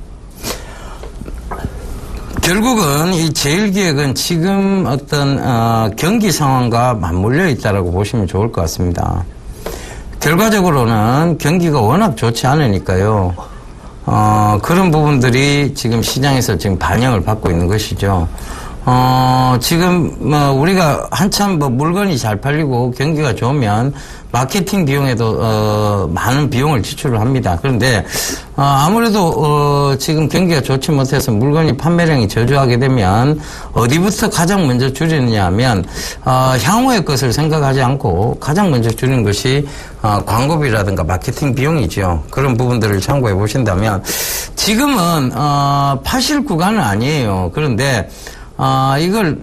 결국은 이 제일기획은 지금 어떤 어, 경기 상황과 맞물려 있다라고 보시면 좋을 것 같습니다. 결과적으로는 경기가 워낙 좋지 않으니까요. 어, 그런 부분들이 지금 시장에서 지금 반영을 받고 있는 것이죠. 어, 지금 뭐 우리가 한참 뭐 물건이 잘 팔리고 경기가 좋으면 마케팅 비용에도 어, 많은 비용을 지출을 합니다. 그런데 어, 아무래도 어, 지금 경기가 좋지 못해서 물건이 판매량이 저조하게 되면 어디부터 가장 먼저 줄이느냐 하면 어, 향후의 것을 생각하지 않고 가장 먼저 줄이는 것이 어, 광고비라든가 마케팅 비용이죠. 그런 부분들을 참고해 보신다면 지금은 어, 파실 구간은 아니에요. 그런데 어, 이걸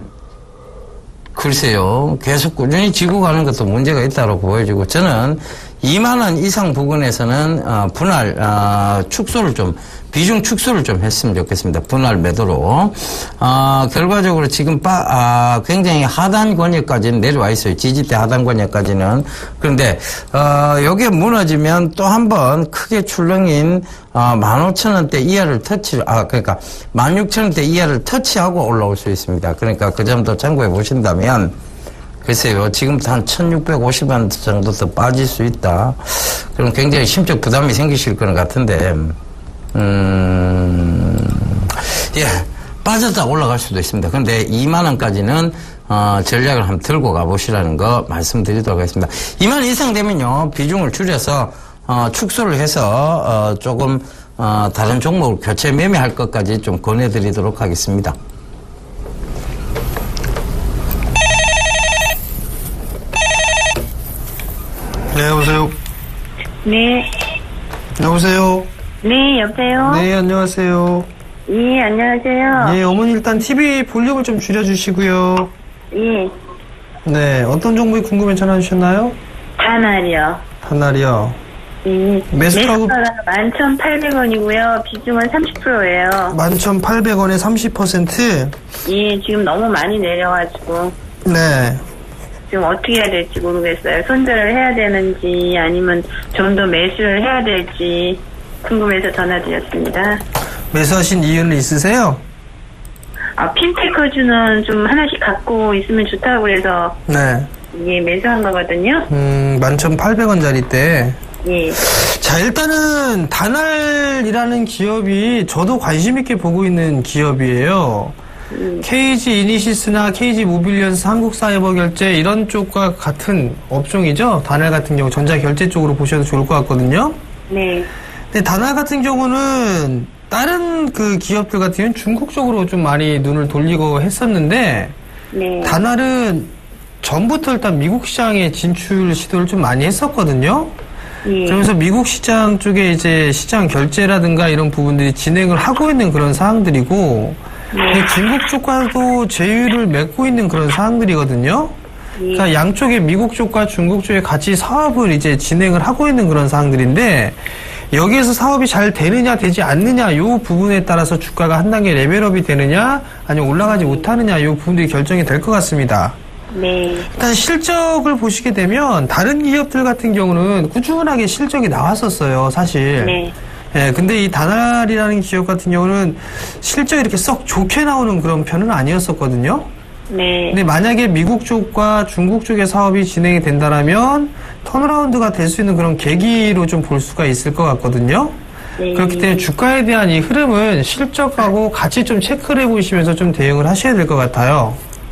글쎄요, 계속 꾸준히 지고 가는 것도 문제가 있다고 보여지고, 저는 이만 원 이상 부근에서는, 어, 분할, 어, 축소를 좀, 비중 축소를 좀 했으면 좋겠습니다. 분할 매도로. 어, 결과적으로 지금 빠, 아, 굉장히 하단 권역까지는 내려와 있어요. 지지대 하단 권역까지는. 그런데, 어, 여기에 무너지면 또 한 번 크게 출렁인, 어, 만 오천 원대 이하를 터치, 아, 그러니까 만 육천 원대 이하를 터치하고 올라올 수 있습니다. 그러니까 그 점도 참고해 보신다면, 글쎄요, 지금부터 한 천육백오십 원 정도 더 빠질 수 있다. 그럼 굉장히 심적 부담이 생기실 것 같은데, 음, 예, 빠졌다 올라갈 수도 있습니다. 근데 이만 원까지는, 어, 전략을 한번 들고 가보시라는 거 말씀드리도록 하겠습니다. 이만 원 이상 되면요, 비중을 줄여서, 어, 축소를 해서, 어, 조금, 어, 다른 종목을 교체 매매할 것까지 좀 권해드리도록 하겠습니다.
네, 여보세요?
네.
여보세요?
네, 여보세요?
네, 안녕하세요.
예, 안녕하세요.
예, 어머니 일단 티비 볼륨을 좀 줄여주시고요.
예.
네, 어떤 종목이 궁금해 전화 주셨나요?
다날이요.
다날이요.
예.
매수가가
만 천팔백 원이고요. 비중은 삼십 퍼센트예요.
만 천팔백 원에 삼십 퍼센트?
예, 지금 너무 많이 내려가지고.
네.
지금 어떻게 해야 될지 모르겠어요. 손절을 해야 되는지 아니면 좀 더 매수를 해야 될지 궁금해서 전화드렸습니다.
매수하신 이유는 있으세요?
아, 핀테커주는 좀 하나씩 갖고 있으면 좋다고 그래서
네.
이게 매수한 거거든요.
음, 만 천팔백 원짜리 때.
예.
자, 일단은 다날이라는 기업이 저도 관심 있게 보고 있는 기업이에요.
음.
케이지 이니시스나 케이지 모빌리언스, 한국사이버결제 이런 쪽과 같은 업종이죠. 다날 같은 경우 전자결제 쪽으로 보셔도 좋을 것 같거든요.
네.
근데 다날 같은 경우는 다른 그 기업들 같은 경우는 중국 쪽으로 좀 많이 눈을 돌리고 했었는데
네.
다날은 전부터 일단 미국 시장에 진출 시도를 좀 많이 했었거든요.
예.
그러면서 미국 시장 쪽에 이제 시장 결제라든가 이런 부분들이 진행을 하고 있는 그런 사항들이고, 네. 중국 쪽과도 제휴를 맺고 있는 그런 사항들이거든요. 예. 그러니까 양쪽에 미국 쪽과 중국 쪽에 같이 사업을 이제 진행을 하고 있는 그런 사항들인데, 여기에서 사업이 잘 되느냐 되지 않느냐 이 부분에 따라서 주가가 한 단계 레벨업이 되느냐 아니면 올라가지 못하느냐 이 부분들이 결정이 될 것 같습니다.
네.
일단 실적을 보시게 되면 다른 기업들 같은 경우는 꾸준하게 실적이 나왔었어요, 사실.
네.
예, 근데 이 다날이라는 기업 같은 경우는 실적이 이렇게 썩 좋게 나오는 그런 편은 아니었었거든요.
네.
근데 만약에 미국 쪽과 중국 쪽의 사업이 진행이 된다라면 턴어라운드가 될 수 있는 그런 계기로 좀 볼 수가 있을 것 같거든요.
네.
그렇기 때문에 주가에 대한 이 흐름은 실적하고 같이 좀 체크를 해보시면서 좀 대응을 하셔야 될 것 같아요.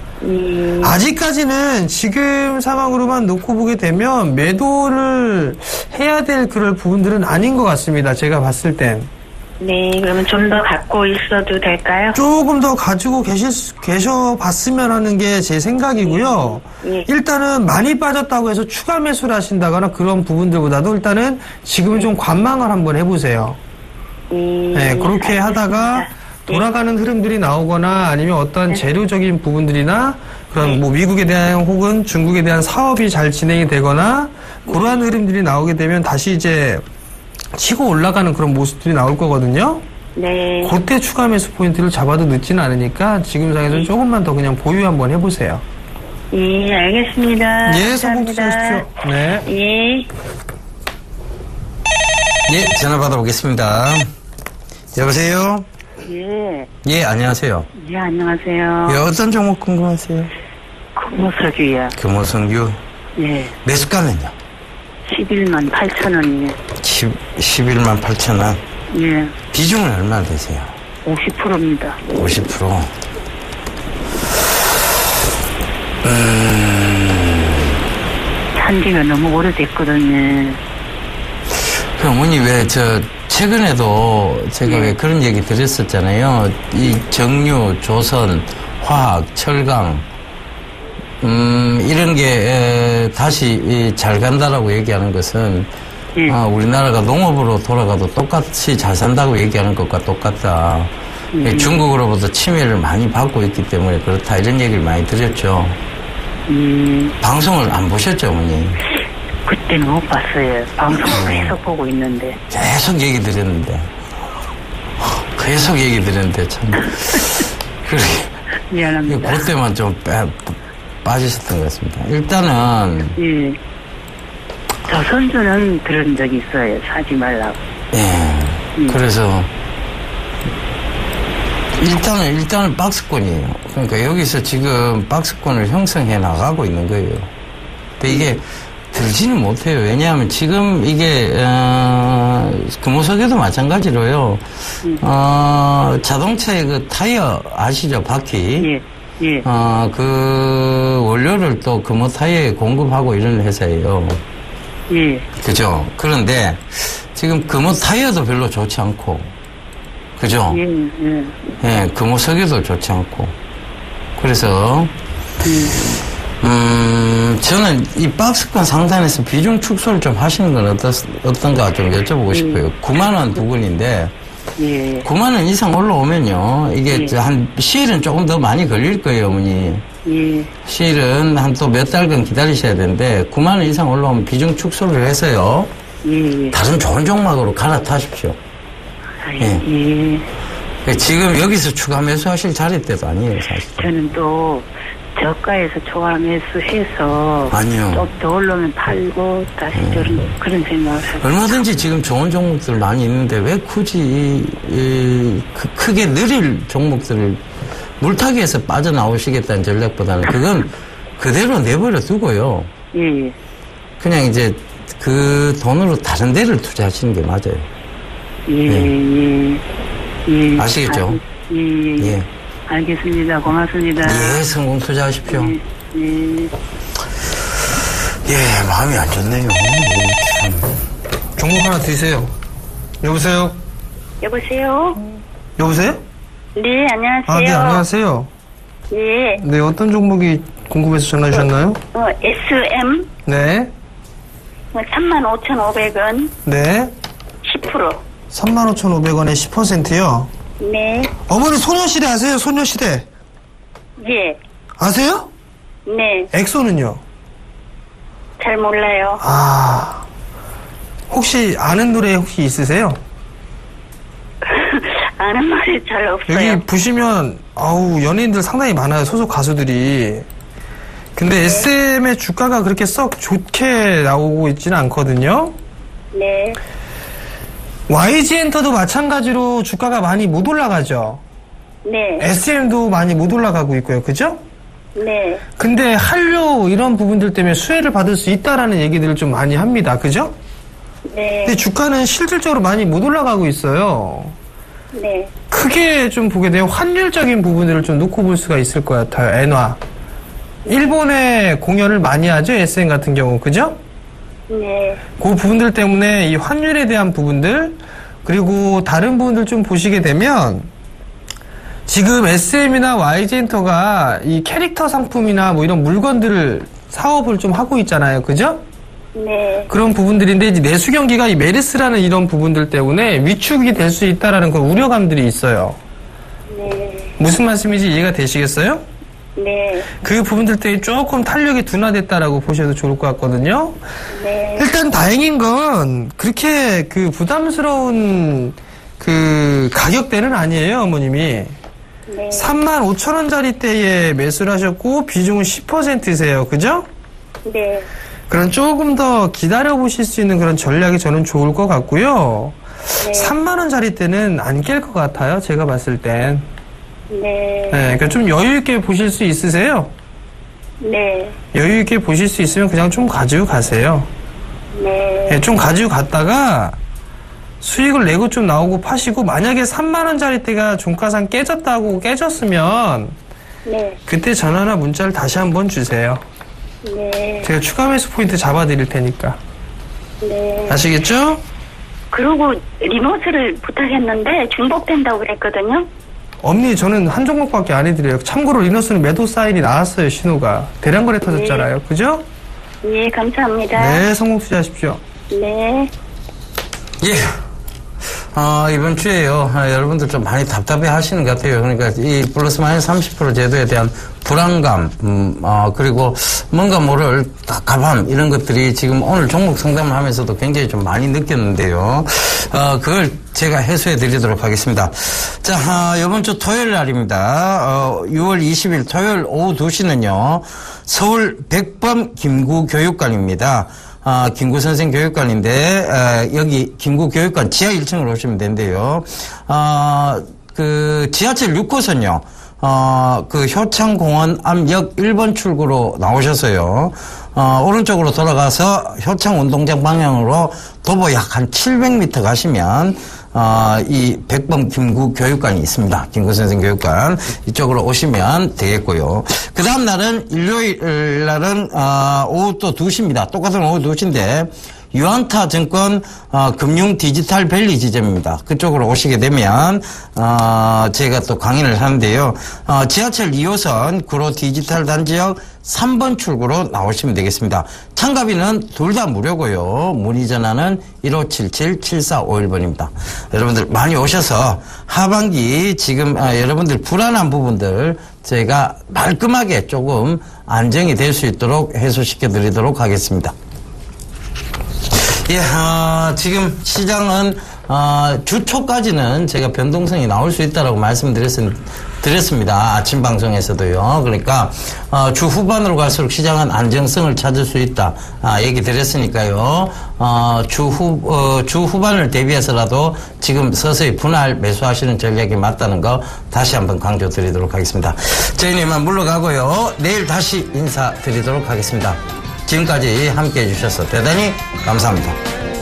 음.
아직까지는 지금 상황으로만 놓고 보게 되면 매도를 해야 될 그럴 부분들은 아닌 것 같습니다. 제가 봤을 땐.
네, 그러면 좀 더 갖고 있어도 될까요?
조금 더 가지고 계실 수, 계셔 봤으면 하는 게 제 생각이고요.
예.
일단은 많이 빠졌다고 해서 추가 매수를 하신다거나 그런 부분들보다도 일단은 지금은 좀 관망을 한번 해보세요.
음,
네, 그렇게
알겠습니다.
하다가 돌아가는 흐름들이 나오거나 아니면 어떤 재료적인 부분들이나 그런
네.
뭐 미국에 대한 혹은 중국에 대한 사업이 잘 진행이 되거나 그러한 흐름들이 나오게 되면 다시 이제 치고 올라가는 그런 모습들이 나올 거거든요.
네.
그때 추가 매수 포인트를 잡아도 늦지는 않으니까 지금 상에서는 조금만 더 그냥 보유 한번 해보세요.
예, 알겠습니다.
예, 성공
감사합니다.
투자하십시오. 네.
예.
예, 전화 받아보겠습니다. 여보세요?
예.
예, 안녕하세요.
예, 안녕하세요.
예, 어떤 종목 궁금하세요?
금호석유요.
금호성유.
예.
매수가면요?
십일만 팔천 원이요.
십일만 팔천 원.
예.
비중은 얼마나 되세요?
오십 퍼센트입니다.
오십 퍼센트. 음.
산지가 너무 오래됐거든요.
그 어머니 왜 저 최근에도 제가
예.
왜 그런 얘기 드렸었잖아요. 이 정유, 조선, 화학, 철강 음 이런 게 에, 다시 잘 간다라고 얘기하는 것은
예.
어, 우리나라가 농업으로 돌아가도 똑같이 잘 산다고 얘기하는 것과 똑같다.
음.
중국으로부터 침해를 많이 받고 있기 때문에 그렇다 이런 얘기를 많이 드렸죠.
음,
방송을 안 보셨죠, 어머니?
그때는 못 봤어요. 방송 계속 보고 있는데.
계속 얘기 드렸는데 계속 얘기 드렸는데 참 그래
미안합니다.
그때만 좀 빼, 빠지셨던 것 같습니다. 일단은
예. 저 선주는 들은 적이 있어요. 사지 말라고.
예
음.
그래서 일단은 일단은 박스권이에요. 그러니까 여기서 지금 박스권을 형성해 나가고 있는 거예요. 근데 이게 들지는 못해요. 왜냐하면 지금 이게 어, 금호석에도 마찬가지로요.
음.
어, 자동차의 그 타이어 아시죠? 바퀴.
예. 예.
어, 그 원료를 또 금호 타이어에 공급하고 이런 회사예요.
예.
그죠? 그런데 지금 금호 타이어도 별로 좋지 않고, 그죠?
예. 예.
예, 금호 석유도 좋지 않고. 그래서 음, 저는 이 박스권 상단에서 비중 축소를 좀 하시는 건 어떻, 어떤가 좀 여쭤보고 싶어요. 구만 원 부근인데,
예.
구만 원 이상 올라오면요, 이게
예.
저 한, 시일은 조금 더 많이 걸릴 거예요, 어머니.
예.
시일은 한 또 몇 달간 기다리셔야 되는데, 구만 원 이상 올라오면 비중 축소를 해서요,
예.
다른 좋은 종목으로 갈아타십시오.
아,
예.
예.
지금 여기서 추가 매수하실 자리 때도 아니에요, 사실.
저는 또 저가에서 초과 매수해서
아니요.
좀 더 올라오면 팔고 다시 저런 그런 생각을 하고.
얼마든지 지금 좋은 종목들 많이 있는데 왜 굳이 이, 이, 그, 크게 느릴 종목들을 물타기에서 빠져나오시겠다는 전략보다는 그건 그대로 내버려 두고요.
예.
그냥 이제 그 돈으로 다른 데를 투자하시는 게 맞아요.
예. 예. 예.
아시겠죠?
아, 예. 예.
예.
알겠습니다. 고맙습니다.
예, 성공 투자하십시오.
네. 네.
예, 마음이 안 좋네요. 참.
종목 하나 드세요. 여보세요?
여보세요?
여보세요?
네, 안녕하세요.
아, 네, 안녕하세요.
네.
네, 어떤 종목이 궁금해서 전화 주셨나요?
어, 에스엠
네.
삼만 오천오백 원
네.
십 퍼센트.
삼만 오천오백 원에 십 퍼센트요?
네.
어머니 소녀시대 아세요? 소녀시대.
예.
아세요?
네.
엑소는요?
잘 몰라요.
아. 혹시 아는 노래 혹시 있으세요?
아는 말이 잘 없어요.
여기 보시면 아우 연예인들 상당히 많아요. 소속 가수들이. 근데 네. 에스엠의 주가가 그렇게 썩 좋게 나오고 있지는 않거든요.
네.
와이지엔터도 마찬가지로 주가가 많이 못 올라가죠.
네.
에스엠도 많이 못 올라가고 있고요. 그죠?
네.
근데 한류 이런 부분들 때문에 수혜를 받을 수 있다라는 얘기들을 좀 많이 합니다. 그죠?
네.
근데 주가는 실질적으로 많이 못 올라가고 있어요.
네.
크게 좀 보게 되면 환율적인 부분들을 좀 놓고 볼 수가 있을 것 같아요. 엔화. 일본에 공연을 많이 하죠. 에스엠 같은 경우. 그죠?
네.
그 부분들 때문에 이 환율에 대한 부분들 그리고 다른 부분들 좀 보시게 되면 지금 에스엠이나 와이지엔터가 이 캐릭터 상품이나 뭐 이런 물건들을 사업을 좀 하고 있잖아요. 그죠?
네.
그런 부분들인데 이제 내수 경기가 이 메르스라는 이런 부분들 때문에 위축이 될 수 있다라는 그런 우려감들이 있어요.
네.
무슨 말씀인지 이해가 되시겠어요?
네.
그 부분들 때문에 조금 탄력이 둔화됐다라고 보셔도 좋을 것 같거든요.
네.
일단 다행인 건 그렇게 그 부담스러운 그 가격대는 아니에요, 어머님이.
네.
삼만 오천 원짜리 때에 매수를 하셨고 비중은 십 퍼센트세요. 그죠?
네.
그럼 조금 더 기다려 보실 수 있는 그런 전략이 저는 좋을 것 같고요.
네.
삼만 원짜리 때는 안 깰 것 같아요. 제가 봤을 땐.
네.
네, 그러니까 좀 여유 있게 보실 수 있으세요?
네.
여유 있게 보실 수 있으면 그냥 좀 가지고 가세요.
네.
네, 좀 가지고 갔다가 수익을 내고 좀 나오고 파시고 만약에 삼만 원짜리 때가 종가상 깨졌다고 깨졌으면
네.
그때 전화나 문자를 다시 한번 주세요.
네.
제가 추가 매수 포인트 잡아드릴 테니까.
네.
아시겠죠?
그리고 리모스를 부탁했는데 중복된다고 그랬거든요.
엄니 저는 한 종목밖에 안 해드려요. 참고로 리너스는 매도 사인이 나왔어요. 신호가. 대량거래 터졌잖아요.
네.
그죠?
예, 감사합니다.
네, 성공 투자하십시오.
네.
예. 어, 이번 주에요. 아, 여러분들 좀 많이 답답해 하시는 것 같아요. 그러니까 이 플러스 마이너스 삼십 퍼센트 제도에 대한 불안감, 음, 어, 그리고 뭔가 모를 답답함, 이런 것들이 지금 오늘 종목 상담을 하면서도 굉장히 좀 많이 느꼈는데요. 어, 그걸 제가 해소해 드리도록 하겠습니다. 자, 아, 이번 주 토요일 날입니다. 어, 유월 이십일 토요일 오후 두 시는요, 서울 백범 김구 교육관입니다. 아, 김구 선생 교육관인데, 에, 여기 김구 교육관 지하 일 층으로 오시면 된대요. 아, 그, 지하철 육 호선요. 어, 그 효창공원 앞역 일 번 출구로 나오셔서요. 어, 오른쪽으로 돌아가서 효창 운동장 방향으로 도보 약 한 칠백 미터 가시면 어, 이 백범 김구 교육관이 있습니다. 김구 선생 교육관. 이쪽으로 오시면 되겠고요. 그 다음 날은 일요일 날은 어, 오후 또 두 시입니다. 똑같은 오후 두 시인데 유안타 증권 어, 금융 디지털 밸리 지점입니다. 그쪽으로 오시게 되면 어, 제가 또 강의를 하는데요. 어, 지하철 이 호선 구로 디지털 단지역 삼 번 출구로 나오시면 되겠습니다. 참가비는 둘 다 무료고요. 문의 전화는 일오칠칠 칠사오일 번입니다. 여러분들 많이 오셔서 하반기 지금 어, 여러분들 불안한 부분들 제가 말끔하게 조금 안정이 될 수 있도록 해소시켜 드리도록 하겠습니다. 예, 어, 지금 시장은 어, 주 초까지는 제가 변동성이 나올 수 있다라고 말씀드렸습니다. 아침 방송에서도요. 그러니까 어, 주 후반으로 갈수록 시장은 안정성을 찾을 수 있다. 아, 얘기 드렸으니까요. 어, 주 후, 어, 주 후반을 대비해서라도 지금 서서히 분할 매수하시는 전략이 맞다는 거 다시 한번 강조드리도록 하겠습니다. 저희는 이만 물러가고요. 내일 다시 인사드리도록 하겠습니다. 지금까지 함께 해주셔서 대단히 감사합니다.